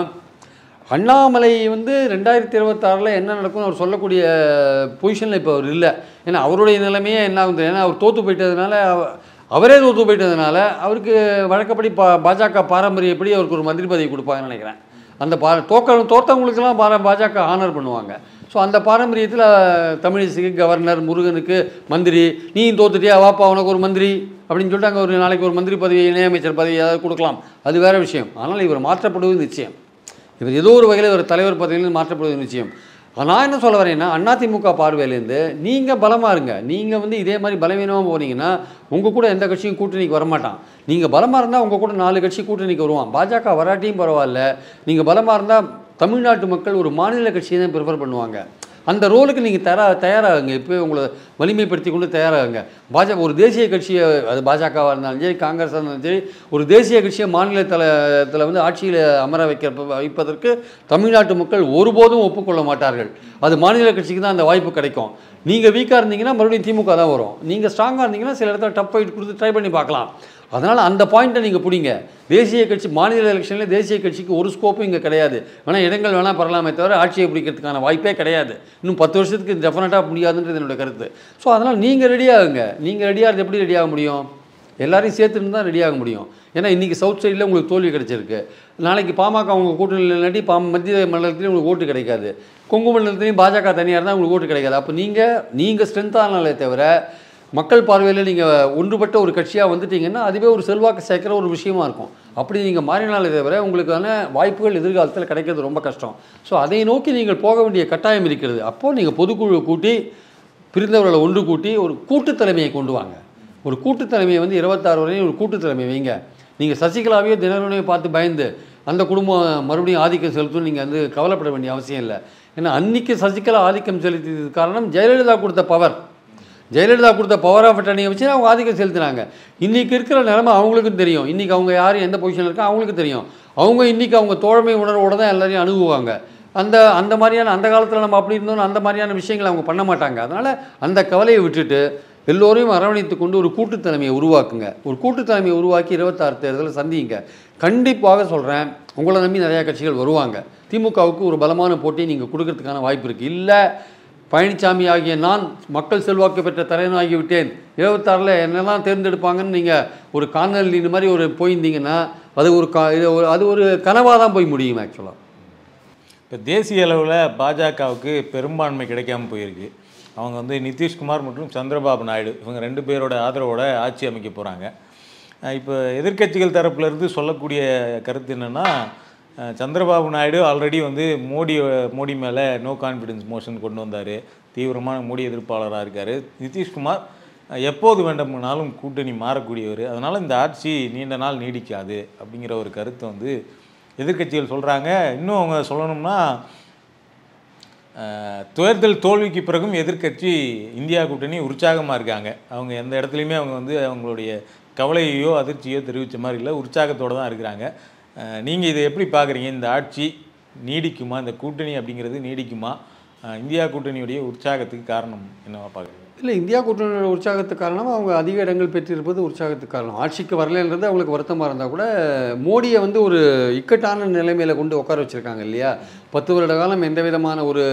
அண்ணாமலை வந்து ரெண்டாயிரத்தி இருபத்தாறில் என்ன நடக்கும்னு அவர் சொல்லக்கூடிய பொசிஷனில் இப்போ அவர் இல்லை. ஏன்னா அவருடைய நிலைமையே என்ன ஆகுது, ஏன்னா அவர் தோற்று போயிட்டதுனால, அவரே தோற்று போயிட்டதுனால அவருக்கு வழக்கப்படி பா பாஜக பாரம்பரியப்படி அவருக்கு ஒரு மந்திரி பதவி கொடுப்பாங்கன்னு நினைக்கிறேன். அந்த பா தோக்க தோற்றவங்களுக்கெல்லாம் பார பாஜக ஆனர் பண்ணுவாங்க. ஸோ அந்த பாரம்பரியத்தில் தமிழிசைக்கு கவர்னர், முருகனுக்கு மந்திரி, நீ தோத்துட்டியா வாப்பா உனக்கு ஒரு மந்திரி அப்படின்னு சொல்லிட்டு அங்கே ஒரு நாளைக்கு ஒரு மந்திரி பதவி, இணையமைச்சர் பதவி ஏதாவது கொடுக்கலாம், அது வேறு விஷயம். ஆனால் இவர் மாற்றப்படுவது நிச்சயம். இவர் ஏதோ ஒரு வகையில் ஒரு தலைவர் பதவியிலிருந்து மாற்றப்படுவது நிச்சயம். நான் என்ன சொல்ல வரேன்னா, அதிமுக பார்வையிலேருந்து நீங்கள் பலமாக இருங்க. நீங்கள் வந்து இதே மாதிரி பலவீனமாக போனீங்கன்னா உங்கள் கூட எந்த கட்சியும் கூட்டணிக்கு வரமாட்டான். நீங்கள் பலமாக இருந்தால் உங்கள் கூட நாலு கட்சி கூட்டணிக்கு வருவான். பாஜக வராட்டியும் பரவாயில்ல, நீங்கள் பலமாக இருந்தால் தமிழ்நாட்டு மக்கள் ஒரு மாநில கட்சியை தான் ப்ரிஃபர் பண்ணுவாங்க. அந்த ரோலுக்கு நீங்கள் தர தயாராகுங்க. இப்போ உங்களை வலிமைப்படுத்தி கொண்டு தயாராகுங்க. பாஜக ஒரு தேசிய கட்சியை, அது பாஜகவாக இருந்தாலும் சரி, காங்கிரஸாக இருந்தாலும் சரி, ஒரு தேசிய கட்சியை மாநில தளத்தில் வந்து ஆட்சியில் அமர வைக்க வைப்பதற்கு தமிழ்நாட்டு மக்கள் ஒருபோதும் ஒப்புக்கொள்ள மாட்டார்கள். அது மாநில கட்சிக்கு தான் அந்த வாய்ப்பு கிடைக்கும். நீங்கள் வீக்காக இருந்தீங்கன்னா மறுபடியும் திமுக தான் வரும். நீங்கள் ஸ்ட்ராங்காக இருந்தீங்கன்னா சில இடத்துல டப் ஃபைட் கொடுத்து ட்ரை பண்ணி பார்க்கலாம். அதனால் அந்த பாயிண்ட்டை நீங்கள் பிடிங்க. தேசிய கட்சி மாநில எலெக்ஷனில் தேசிய கட்சிக்கு ஒரு ஸ்கோப்பும் இங்கே கிடையாது. வேணால் இடங்கள் வேணால் பரலாமே தவிர ஆட்சியை பிடிக்கிறதுக்கான வாய்ப்பே கிடையாது. இன்னும் பத்து வருஷத்துக்கு டெஃபினட்டாக முடியாதுன்றது என்னோட கருத்து. ஸோ அதனால் நீங்கள் ரெடியாகுங்க. நீங்கள் ரெடியாக எப்படி ரெடியாக முடியும்? எல்லாரையும் சேர்த்துன்னு தான் ரெடியாக முடியும். ஏன்னா இன்றைக்கி சவுத் சைடில் உங்களுக்கு தோல்வி கிடைச்சிருக்கு. நாளைக்கு பாமக அவங்க கூட்டணியில் இல்லாட்டி பா மத்திய மண்டலத்துலேயும் உங்களுக்கு ஓட்டு கிடைக்காது. கொங்கு மண்டலத்துலேயும் பாஜக தனியாக இருந்தால் உங்களுக்கு ஓட்டு கிடைக்காது. அப்போ நீங்கள் நீங்கள் ஸ்ட்ரென்த்தானாலே தவிர மக்கள் பார்வையில் நீங்கள் ஒன்றுபட்ட ஒரு கட்சியாக வந்துட்டீங்கன்னா அதுவே ஒரு செல்வாக்கு சேர்க்குற ஒரு விஷயமா இருக்கும். அப்படி நீங்கள் மாறினாலே தவிர உங்களுக்கான வாய்ப்புகள் எதிர்காலத்தில் கிடைக்கிறது ரொம்ப கஷ்டம். ஸோ அதை நோக்கி நீங்கள் போக வேண்டிய கட்டாயம் இருக்கிறது. அப்போது நீங்கள் பொதுக்குழு கூட்டி பிரிந்தவர்களை ஒன்று கூட்டி ஒரு கூட்டு தலைமையை கொண்டு வாங்க. ஒரு கூட்டு தலைமையை வந்து இருபத்தாறு வரையும் ஒரு கூட்டு தலைமை வைங்க. நீங்கள் சசிகலாவையோ தினகரனையோ பார்த்து பயந்து அந்த குடும்பம் மறுபடியும் ஆதிக்கம் செலுத்தும் நீங்கள் வந்து கவலைப்பட வேண்டிய அவசியம் இல்லை. ஏன்னா அன்றைக்கி சசிகலா ஆதிக்கம் செலுத்தியது காரணம் ஜெயலலிதா கொடுத்த பவர். ஜெயலலிதா கொடுத்த பவர் ஆஃப் அட்டர்னியை வச்சு அவங்க ஆதிக்கம் செலுத்தினாங்க. இன்றைக்கி இருக்கிற நிலைமை அவங்களுக்கும் தெரியும். இன்றைக்கி அவங்க யார் எந்த பொசிஷனில் இருக்கா அவங்களுக்கு தெரியும். அவங்க இன்றைக்கி அவங்க தோழமை உணர்வோடு தான் எல்லாரையும் அணுகுவாங்க. அந்த அந்த மாதிரியான அந்த காலத்தில் நம்ம அப்படி இருந்தோம்னு அந்த மாதிரியான விஷயங்களை அவங்க பண்ண மாட்டாங்க. அதனால் அந்த கவலையை விட்டுட்டு எல்லோரையும் அரவணைத்து கொண்டு ஒரு கூட்டுத் தலைமையை உருவாக்குங்க. ஒரு கூட்டுத் தலைமையை உருவாக்கி இருபத்தாறு தேர்தலில் சந்திங்க. கண்டிப்பாக சொல்கிறேன், உங்களை நம்பி நிறையா கட்சிகள் வருவாங்க. திமுகவுக்கு ஒரு பலமான போட்டியை நீங்கள் கொடுக்கறதுக்கான வாய்ப்பு இருக்குது. இல்லை பழனிசாமி ஆகிய நான் மக்கள் செல்வாக்கு பெற்ற தலைவனாகி விட்டேன், இருபத்தாறில் என்னெல்லாம் தேர்ந்தெடுப்பாங்கன்னு நீங்கள் ஒரு காணல் இந்த மாதிரி ஒரு போயிருந்தீங்கன்னா அது ஒரு கா இது ஒரு அது ஒரு கனவாக தான் போய் முடியும். ஆக்சுவலாக இப்போ தேசிய அளவில் பாஜகவுக்கு பெரும்பான்மை கிடைக்காம போயிருக்கு. அவங்க வந்து நிதிஷ்குமார் மற்றும் சந்திரபாபு நாயுடு இவங்க ரெண்டு பேரோட ஆதரவோட ஆட்சி அமைக்க போகிறாங்க. இப்போ எதிர்க்கட்சிகள் தரப்புலேருந்து சொல்லக்கூடிய கருத்து என்னென்னா, சந்திரபாபு நாயுடு ஆல்ரெடி வந்து மோடி மோடி மேலே நோ கான்ஃபிடன்ஸ் மோஷன் கொண்டு வந்தார், தீவிரமான மோடி எதிர்ப்பாளராக இருக்கார். நிதிஷ்குமார் எப்போது வேண்டுமானாலும் கூட்டணி மாறக்கூடியவர், அதனால் இந்த ஆட்சி நீண்ட நாள் நீடிக்காது அப்படிங்கிற ஒரு கருத்தை வந்து எதிர்க்கட்சிகள் சொல்கிறாங்க. இன்னும் அவங்க சொல்லணும்னா, தேர்தல் தோல்விக்கு பிறகும் எதிர்க்கட்சி இந்தியா கூட்டணி உற்சாகமாக இருக்காங்க. அவங்க எந்த இடத்துலையுமே அவங்க வந்து அவங்களுடைய கவலையோ அதிர்ச்சியோ தெரிவித்த மாதிரி இல்லை, உற்சாகத்தோடு தான் இருக்கிறாங்க. நீங்கள் இதை எப்படி பார்க்குறீங்க? இந்த ஆட்சி நீடிக்குமா? இந்த கூட்டணி அப்படிங்கிறது நீடிக்குமா? இந்தியா கூட்டணியுடைய உற்சாகத்துக்கு காரணம் என்னவா பார்க்குறீங்க? இல்லை, இந்தியா கூட்டணியோட உற்சாகத்துக்கு காரணமாக அவங்க அதிக இடங்கள் பெற்றிருப்பது உற்சாகத்துக்கு காரணம். ஆட்சிக்கு வரலன்றது அவங்களுக்கு வருத்தமாக இருந்தால் கூட மோடியை வந்து ஒரு இக்கட்டான நிலைமையில் கொண்டு உட்கார வச்சுருக்காங்க இல்லையா? பத்து வருட காலம் எந்த விதமான ஒரு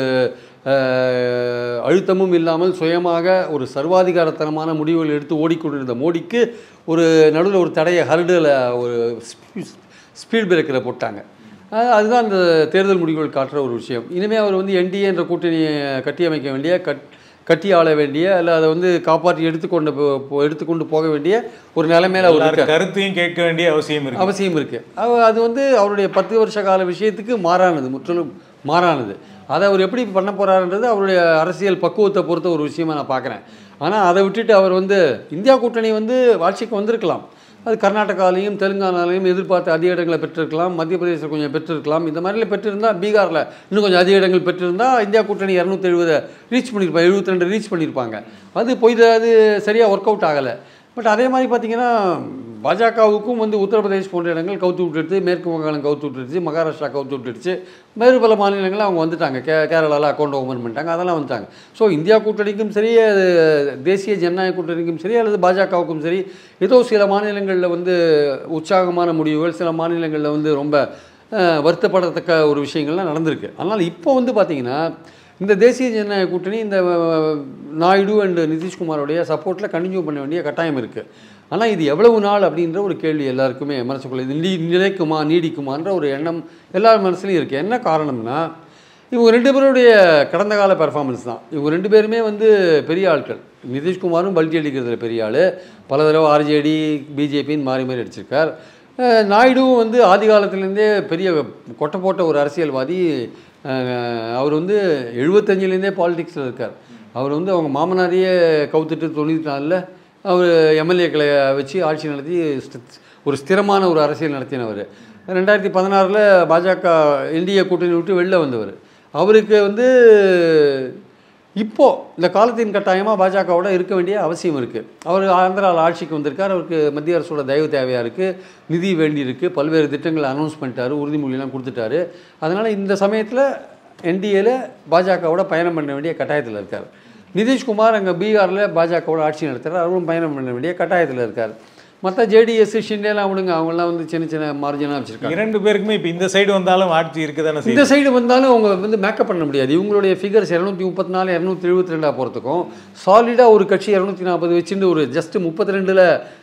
அழுத்தமும் இல்லாமல் சுயமாக ஒரு சர்வாதிகாரத்தனமான முடிவுகள் எடுத்து ஓடிக்கொண்டிருந்த மோடிக்கு ஒரு நடுவில் ஒரு தடையை ஹர்டில் ஒரு ஸ்பீட் பிரேக்கரை போட்டாங்க. அதுதான் அந்த தேர்தல் முடிவுகள் காட்டுற ஒரு விஷயம். இனிமேல் அவர் வந்து என்டிஏ என்ற கூட்டணியை கட்டியமைக்க வேண்டிய கட் கட்டி ஆள வேண்டிய இல்லை அதை வந்து காப்பாற்றி எடுத்துக்கொண்டு எடுத்துக்கொண்டு போக வேண்டிய ஒரு நிலைமையில அவர் கருத்தையும் கேட்க வேண்டிய அவசியம் இருக்கு அவசியம் இருக்கு அது வந்து அவருடைய பத்து வருஷ கால விஷயத்துக்கு மாறானது, முற்றிலும் மாறானது. அதை அவர் எப்படி பண்ண போறாருன்றது அவருடைய அரசியல் பக்குவத்தை பொறுத்த ஒரு விஷயமா நான் பார்க்குறேன். ஆனால் அதை விட்டுட்டு அவர் வந்து இந்தியா கூட்டணி வந்து ஆட்சிக்கு வந்திருக்கலாம். அது கர்நாடகாலையும் தெலுங்கானாலையும் எதிர்பார்த்து அதிக இடங்களை பெற்றிருக்கலாம், மத்திய பிரதேசம் கொஞ்சம் பெற்றிருக்கலாம். இந்த மாதிரிலாம் பெற்றிருந்தால் பீகாரில் இன்னும் கொஞ்சம் அதிக இடங்கள் பெற்றிருந்தால் இந்தியா கூட்டணி இரநூத்தி எழுபதை ரீச் பண்ணியிருப்பாங்க, எழுபத்தி ரெண்டு ரீச் பண்ணியிருப்பாங்க. அது போய் அது சரியாக ஒர்க் அவுட் ஆகலை. பட் அதே மாதிரி பார்த்திங்கன்னா பாஜகவுக்கும் வந்து உத்தரப்பிரதேஷ் போன்ற இடங்கள் கவுத்து விட்டுடுச்சு, மேற்கு வங்காளம் கவுத்து விட்டுடுச்சு, மகாராஷ்டிரா கவுத்து விட்டுடுச்சு, வேறு பல மாநிலங்களில் அவங்க வந்துட்டாங்க. கே கேரளாவில் அக்கௌண்ட் ஓப்பன் பண்ணிட்டாங்க, அதெல்லாம் வந்துட்டாங்க. ஸோ இந்தியா கூட்டணிக்கும் சரி, தேசிய ஜனநாயக கூட்டணிக்கும் சரி, அல்லது பாஜகவுக்கும் சரி, ஏதோ சில மாநிலங்களில் வந்து உற்சாகமான முடிவுகள், சில மாநிலங்களில் வந்து ரொம்ப வருத்தப்படத்தக்க ஒரு விஷயங்கள்லாம் நடந்திருக்கு. அதனால் இப்போ வந்து பார்த்திங்கன்னா இந்த தேசிய ஜனநாயக கூட்டணி இந்த நாயுடு அண்ட் நிதிஷ்குமாரோடைய சப்போர்ட்டில் கண்டினியூ பண்ண வேண்டிய கட்டாயம் இருக்குது. ஆனால் இது எவ்வளவு நாள் அப்படின்ற ஒரு கேள்வி எல்லாருக்குமே மனசுக்குள்ளே, இது நீ நிலைக்குமா நீடிக்குமான்ற ஒரு எண்ணம் எல்லார் மனசுலையும் இருக்குது. என்ன காரணம்னா, இவங்க ரெண்டு பேருடைய கடந்த கால பெர்ஃபார்மன்ஸ் தான். இவங்க ரெண்டு பேருமே வந்து பெரிய ஆட்கள். நிதிஷ்குமாரும் பல்டி அடிக்கிறதுல பெரிய ஆள், பல தடவை ஆர்ஜேடி பிஜேபின்னு மாறி மாறி அடிச்சிருக்கார். நாயுடுவும் வந்து ஆதி காலத்துலேருந்தே பெரிய கொட்டை போட்ட ஒரு அரசியல்வாதி. அவர் வந்து எழுபத்தஞ்சிலேருந்தே பாலிடிக்ஸில் இருக்கார். அவர் வந்து அவங்க மாமனாரையே கவுத்துட்டு தொண்ணூற்றி நாலில் அவர் எம்எல்ஏக்களை வச்சு ஆட்சி நடத்தி ஒரு ஸ்திரமான ஒரு அரசியல் நடத்தினவர். ரெண்டாயிரத்தி பதினாறில் பாஜக என்டிஏ கூட்டணி விட்டு வெளில வந்தவர். அவருக்கு வந்து இப்போது இந்த காலத்தின் கட்டாயமாக பாஜகவோட இருக்க வேண்டிய அவசியம் இருக்குது. அவர் ஆந்திராவில் ஆட்சிக்கு வந்திருக்கார், அவருக்கு மத்திய அரசோட தயவு தேவையாக இருக்குது, நிதி வேண்டி இருக்குது, பல்வேறு திட்டங்களை அனௌன்ஸ் பண்ணிட்டாரு, உறுதிமொழியெல்லாம் கொடுத்துட்டாரு. அதனால் இந்த சமயத்தில் என்டிஏல பாஜகவோட பயணம் பண்ண வேண்டிய கட்டாயத்தில் இருக்கார். நிதிஷ்குமார் அங்கே பீகாரில் பாஜகவோட ஆட்சி நடத்துகிறார், அவரும் பயணம் பண்ண வேண்டிய கட்டாயத்தில் இருக்கார். மற்ற ஜேடிஎஸ் ஷிண்டேலாம் அவனுங்க அவங்களாம் வந்து சின்ன சின்ன மார்ஜினாக வச்சுருக்காங்க. இரண்டு பேருக்குமே இப்போ இந்த சைடு வந்தாலும் ஆட்சி இருக்குதானே, இந்த சைடு வந்தாலும் அவங்க வந்து மேக்கப் பண்ண முடியாது. இவங்களுடைய ஃபிகர்ஸ் இரநூத்தி முப்பத்தி நாலு இரநூத்தி எழுபத்தி ரெண்டாக போகிறதுக்கும் சாலிடாக ஒரு கட்சி இரநூத்தி நாற்பது வச்சுட்டு ஒரு ஜஸ்ட்டு முப்பத்தி ரெண்டில்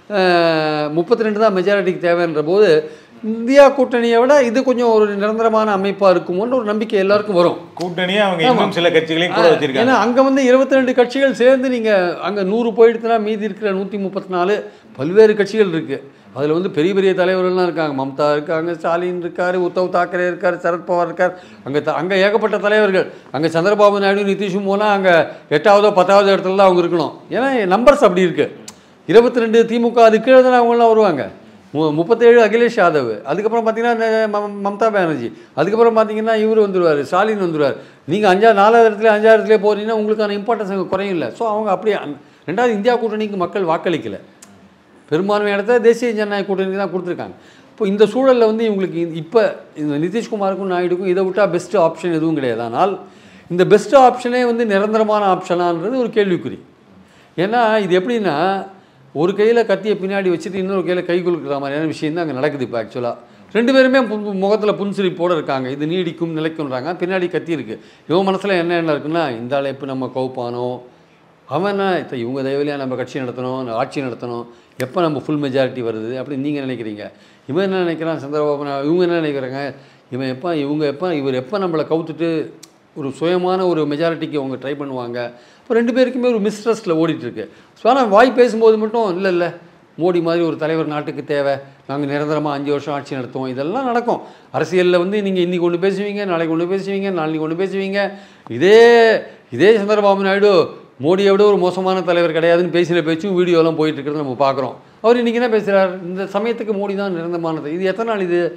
முப்பத்தி ரெண்டு தான் மெஜாரிட்டிக்கு தேவைன்ற போது இந்தியா கூட்டணியை விட இது கொஞ்சம் ஒரு நிரந்தரமான அமைப்பாக இருக்குமோன்ற ஒரு நம்பிக்கை எல்லாருக்கும் வரும். கூட்டணியே அவங்க இன்னும் சில கட்சிகளையும் கூட வச்சிருக்காங்க. ஏன்னா அங்கே வந்து இருபத்தி ரெண்டு கட்சிகள் சேர்ந்து நீங்கள் அங்கே நூறு போயிடுத்துனா மீதி இருக்கிற நூற்றி முப்பத்தி நாலு பல்வேறு கட்சிகள் இருக்குது. அதில் வந்து பெரிய பெரிய தலைவர்கள்லாம் இருக்காங்க. மம்தா இருக்காங்க, ஸ்டாலின் இருக்கார், உத்தவ் தாக்கரே இருக்கார், சரத்பவார் இருக்கார். அங்கே த அங்கே ஏகப்பட்ட தலைவர்கள். அங்கே சந்திரபாபு நாயுடு நிதிஷும் போனால் அங்கே எட்டாவதோ பத்தாவது இடத்துல தான் அவங்க இருக்கணும். ஏன்னா நம்பர்ஸ் அப்படி இருக்குது. இருபத்தி ரெண்டு திமுக அது கீழே தானே அவங்களாம் வருவாங்க. மு முப்பத்தேழு அகிலேஷ் யாதவ், அதுக்கப்புறம் பார்த்தீங்கன்னா மம்தா பானர்ஜி, அதுக்கப்புறம் பார்த்தீங்கன்னா இவர் வந்துடுவார், ஸ்டாலின் வந்துடுவார். நீங்கள் அஞ்சா நாலாவது இடத்துல அஞ்சாவது இடத்துல போகிறீங்கன்னா உங்களுக்கான இம்பார்ட்டன்ஸ் அங்கே குறையும் இல்லை. ஸோ அவங்க அப்படியே ரெண்டாவது இந்தியா கூட்டணிக்கு மக்கள் வாக்களிக்கலை. பெரும்பான்மை இடத்துல தேசிய ஜனநாயக கூட்டணிக்கு தான் கொடுத்துருக்காங்க. இப்போ இந்த சூழலில் வந்து இவங்களுக்கு இப்போ இந்த நிதிஷ்குமாருக்கும் நாயுடுக்கும் இதை விட்டால் பெஸ்ட்டு ஆப்ஷன் எதுவும் கிடையாது. ஆனால் இந்த பெஸ்ட்டு ஆப்ஷனே வந்து நிரந்தரமான ஆப்ஷனான்றது ஒரு கேள்விக்குறி. ஏன்னா இது எப்படின்னா ஒரு கையில் கத்தியை பின்னாடி வச்சுட்டு இன்னொரு கையில் கை கொடுக்குற மாதிரியான விஷயம் தான் அங்கே நடக்குது. இப்போ ஆக்சுவலாக ரெண்டு பேருமே முகத்தில் புன்சிரிப்போடு இருக்காங்க. இது நீடிக்கும் நிலைக்கும்ன்றாங்க. பின்னாடி கத்தி இருக்குது. இவன் மனசில் என்ன என்ன இருக்குன்னா இந்த ஆளை எப்போ நம்ம கவுப்பானோ, அவன் என்ன இப்போ இவங்க தயவுலையாக நம்ம கட்சி நடத்தணும், ஆட்சி நடத்தணும், எப்போ நம்ம ஃபுல் மெஜாரிட்டி வருது அப்படின்னு நீங்கள் நினைக்கிறீங்க. இவன் என்ன நினைக்கிறான் சந்திரபாபு, இவங்க என்ன நினைக்கிறாங்க, இவன் எப்போ இவங்க எப்போ இவர் எப்போ நம்மளை கவுத்துட்டு ஒரு சுயமான ஒரு மெஜாரிட்டிக்கு அவங்க ட்ரை பண்ணுவாங்க. இப்போ ரெண்டு பேருக்குமே ஒரு மிஸ்ட்ரஸ்ட்டில் ஓடிட்டுருக்கு. ஸோ ஆனால் வாய் பேசும்போது மட்டும் இல்லை இல்லை மோடி மாதிரி ஒரு தலைவர் நாட்டுக்கு தேவை, நாங்கள் நிரந்தரமாக அஞ்சு வருஷம் ஆட்சி நடத்துவோம், இதெல்லாம் நடக்கும். அரசியலில் வந்து நீங்கள் இன்றைக்கி ஒன்று பேசுவீங்க, நாளைக்கு ஒன்று பேசுவீங்க, நாளைக்கு ஒன்று பேசுவீங்க. இதே இதே சந்திரபாபு நாயுடு மோடியை விட ஒரு மோசமான தலைவர் கிடையாதுன்னு பேசின பேச்சும் வீடியோலாம் போயிட்டுருக்கிறது நம்ம பார்க்குறோம். அவர் இன்றைக்கி என்ன பேசுகிறார், இந்த சமயத்துக்கு மோடி தான் நிரந்தரமானது. இது எத்தனை நாள் இது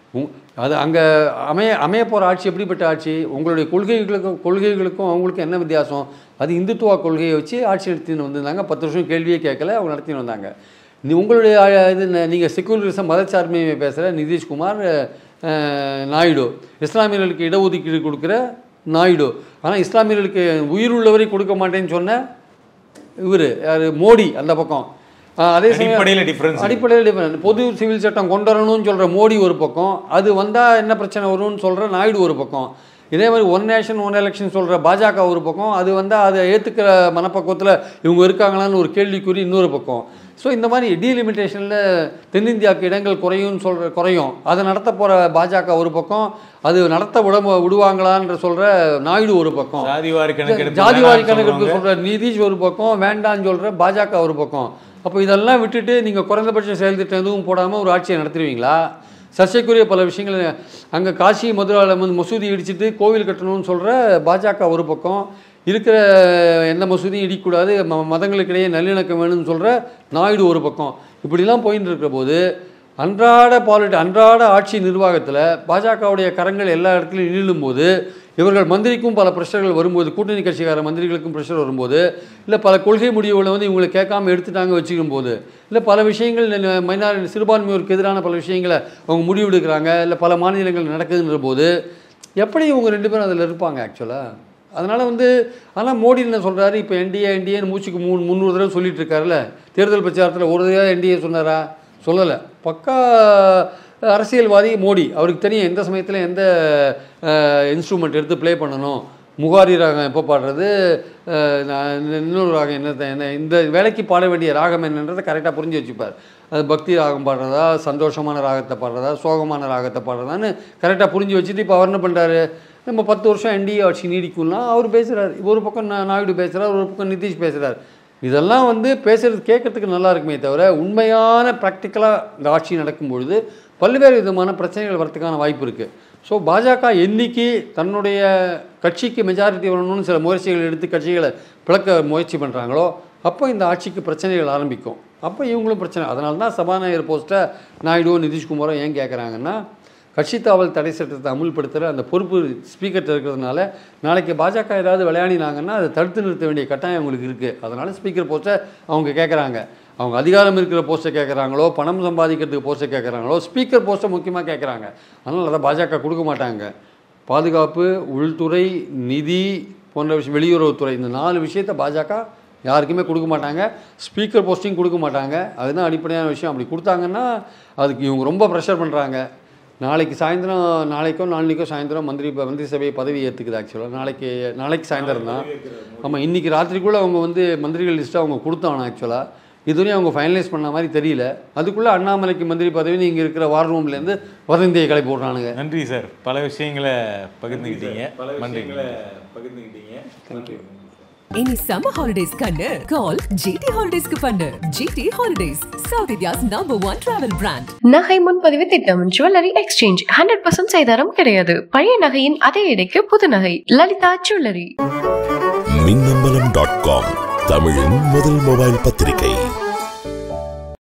அது அங்கே அமைய அமைய போகிற ஆட்சி எப்படிப்பட்ட ஆட்சி? உங்களுடைய கொள்கைகளுக்கும் கொள்கைகளுக்கும் அவங்களுக்கும் என்ன வித்தியாசம்? அது இந்துத்துவ கொள்கையை வச்சு ஆட்சி நடத்தின்னு வந்திருந்தாங்க. பத்து வருஷம் கேள்வியே கேட்கல, அவங்க நடத்தின்னு வந்தாங்க. நீ உங்களுடைய இது நீங்கள் செக்குலரிசம் மதச்சார்மையை பேசுகிற நிதிஷ்குமார், நாயுடு இஸ்லாமியர்களுக்கு இடஒதுக்கீடு கொடுக்குற நாயுடு, ஆனால் இஸ்லாமியர்களுக்கு உயிர் உள்ளவரை கொடுக்க மாட்டேன்னு சொன்ன இவர் யார் மோடி அந்த பக்கம். அதே அடிப்படையில் டிஃப்ரென்ஸ் அடிப்படையில் டிஃப்ரென்ஸ் பொது சிவில் சட்டம் கொண்டு வரணும்னு சொல்கிற மோடி ஒரு பக்கம், அது வந்தால் என்ன பிரச்சனை வரும்னு சொல்கிற நாயுடு ஒரு பக்கம். இதே மாதிரி ஒன் நேஷன் ஒன் எலெக்ஷன் சொல்கிற பாஜக ஒரு பக்கம், அது வந்தால் அதை ஏற்றுக்கிற மனப்பக்குவத்தில் இவங்க இருக்காங்களான்னு ஒரு கேள்விக்குறி இன்னொரு பக்கம். ஸோ இந்த மாதிரி டீலிமிட்டேஷனில் தென்னிந்தியாவுக்கு இடங்கள் குறையும்னு சொல்கிற குறையும் அதை நடத்த போகிற பாஜக ஒரு பக்கம், அது நடத்த விட விடுவாங்களான்ற சொல்கிற நாயுடு ஒரு பக்கம், ஜாதிவாரி கணக்கெடுப்பு ஜாதிவாரி கணக்கெடுப்பு சொல்கிற நிதிஷ் ஒரு பக்கம், வேண்டான்னு சொல்கிற பாஜக ஒரு பக்கம். அப்போ இதெல்லாம் விட்டுட்டு நீங்கள் குறைந்தபட்ச செயல் திட்டம் எதுவும் போடாமல் ஒரு ஆட்சியை நடத்திடுவீங்களா? சர்ச்சைக்குரிய பல விஷயங்கள் அங்கே காசி மதுராவில் வந்து மசூதி இடிச்சிட்டு கோவில் கட்டணும்னு சொல்கிற பாஜக ஒரு பக்கம், இருக்கிற எந்த மசூதியும் இடிக்கக்கூடாது, ம மதங்களுக்கிடையே நல்லிணக்கம் வேணும்னு சொல்கிற நாயுடு ஒரு பக்கம். இப்படிலாம் போயின்னு இருக்கிற போது அன்றாட பாலிட்டி அன்றாட ஆட்சி நிர்வாகத்தில் பாஜகவுடைய கரங்கள் எல்லா இடத்துலையும் நீளும்போது, இவர்கள் மந்திரிக்கும் பல பிரஷர்கள் வரும்போது, கூட்டணி கட்சிக்கார மந்திரிகளுக்கும் பிரஷர் வரும்போது, இல்லை பல கொள்கை முடிவுகளை வந்து இவங்களை கேட்காம எடுத்துட்டாங்க வச்சுக்கும் போது, இல்லை பல விஷயங்கள் மைனாரிட்டி சிறுபான்மையோருக்கு எதிரான பல விஷயங்களை அவங்க முடிவெடுக்கிறாங்க, இல்லை பல மாநிலங்கள் நடக்குதுன்ற போது எப்படி இவங்க ரெண்டு பேரும் அதில் இருப்பாங்க ஆக்சுவலாக? அதனால் வந்து ஆனால் மோடி என்ன சொல்கிறாரு, இப்போ என்டிஏ என்டிஏன்னு மூச்சுக்கு மூணு முந்நூறு தடவை சொல்லிட்டு இருக்காருல்ல, தேர்தல் பிரச்சாரத்தில் ஒரு தடவை என்டிஏ சொன்னாரா? சொல்லலை. பக்கா அரசியல்வாதி மோடி. அவருக்கு தெரியும் எந்த சமயத்தில் எந்த இன்ஸ்ட்ருமெண்ட் எடுத்து ப்ளே பண்ணணும், முகாரி ராகம் எப்போ பாடுறது, இன்னொரு ராகம் என்ன என்ன இந்த வேலைக்கு பாட வேண்டிய ராகம் என்னன்றதை கரெக்டாக புரிஞ்சு வச்சுப்பார். அது பக்தி ராகம் பாடுறதா, சந்தோஷமான ராகத்தை பாடுறதா, சோகமான ராகத்தை பாடுறதான்னு கரெக்டாக புரிஞ்சு வச்சுட்டு இப்போ அவர் என்ன பண்ணுறாரு, நம்ம பத்து வருஷம் என்டிஏ ஆட்சி நீடிக்கும்லாம் அவர் பேசுகிறார். ஒரு பக்கம் நாயுடு பேசுகிறார், ஒரு பக்கம் நிதிஷ் பேசுகிறார். இதெல்லாம் வந்து பேசுகிறது கேட்கறதுக்கு நல்லா இருக்குமே தவிர உண்மையான ப்ராக்டிக்கலாக இந்த ஆட்சி நடக்கும்பொழுது பல்வேறு விதமான பிரச்சனைகள் வரத்துக்கான வாய்ப்பு இருக்குது. ஸோ பாஜக என்னைக்கு தன்னுடைய கட்சிக்கு மெஜாரிட்டி வரணும்னு சில முயற்சிகள் எடுத்து கட்சிகளை பிளக்க முயற்சி பண்ணுறாங்களோ அப்போ இந்த ஆட்சிக்கு பிரச்சனைகள் ஆரம்பிக்கும். அப்போ இவங்களும் பிரச்சனை. அதனால தான் சபாநாயகர் போஸ்ட்டை நாயுடுவோ நிதிஷ்குமாரோ ஏன் கேட்குறாங்கன்னா, கட்சி தாவல் தடை சட்டத்தை அமுல்படுத்துகிற அந்த பொறுப்பு ஸ்பீக்கர்கிட்ட இருக்கிறதுனால நாளைக்கு பாஜக ஏதாவது விளையாடினாங்கன்னா அதை தடுத்து நிறுத்த வேண்டிய கட்டாயம் அவங்களுக்கு இருக்குது. அதனால் ஸ்பீக்கர் போஸ்ட்டை அவங்க கேட்குறாங்க. அவங்க அதிகாரம் இருக்கிற போஸ்ட்டை கேட்குறாங்களோ, பணம் சம்பாதிக்கிறதுக்கு போஸ்ட்டை கேட்குறாங்களோ, ஸ்பீக்கர் போஸ்ட்டை முக்கியமாக கேட்குறாங்க. அதனால் அதை பாஜக கொடுக்க மாட்டாங்க. பாதுகாப்பு, உள்துறை, நிதி போன்ற விஷயம், வெளியுறவுத்துறை, இந்த நாலு விஷயத்தை பாஜக யாருக்குமே கொடுக்க மாட்டாங்க. ஸ்பீக்கர் போஸ்டிங் கொடுக்க மாட்டாங்க. அதுதான் அடிப்படையான விஷயம். அப்படி கொடுத்தாங்கன்னா அதுக்கு இவங்க ரொம்ப ப்ரெஷர் பண்ணுறாங்க. நாளைக்கு சாயந்தரம் நாளைக்கோ நாளைக்கோ சாயந்தரம் மந்திரி மந்திரி சபை பதவி ஏற்றுக்குது. ஆக்சுவலாக நாளைக்கு நாளைக்கு சாயந்தரம் தான். ஆமாம், இன்றைக்கி ராத்திரிக்குள்ளே அவங்க வந்து மந்திரிகள் லிஸ்ட்டு அவங்க கொடுத்தாங்க. ஆக்சுவலாக இதுவரையும் அவங்க ஃபைனலைஸ் பண்ண மாதிரி தெரியல. அதுக்குள்ளே அண்ணாமலைக்கு மந்திரி பதவி இங்கே இருக்கிற வார் ரூம்லேருந்து வதந்தியை கிளப்பி போடுறானுங்க. நன்றி சார், பல விஷயங்களை பகிர்ந்துக்கிட்டீங்க. பல விஷயங்களை பகிர்ந்துக்கிட்டீங்க. Thank you. Any summer holidays kannu call G T Holidays ku pannu. G T Holidays, South India's number one travel brand. நகை முன்பதிவு திட்டம், ஜுவல்லரி எக்ஸ்சேஞ்ச் ஹண்ட்ரட் பர்சன்ட் செய்தாரம் கிடையாது. பழைய நகையின் அதே எடைக்கு புது நகை. Lalitha jewellery. Minnambalam dot com, தமிழின் முதல் மொபைல் பத்திரிகை.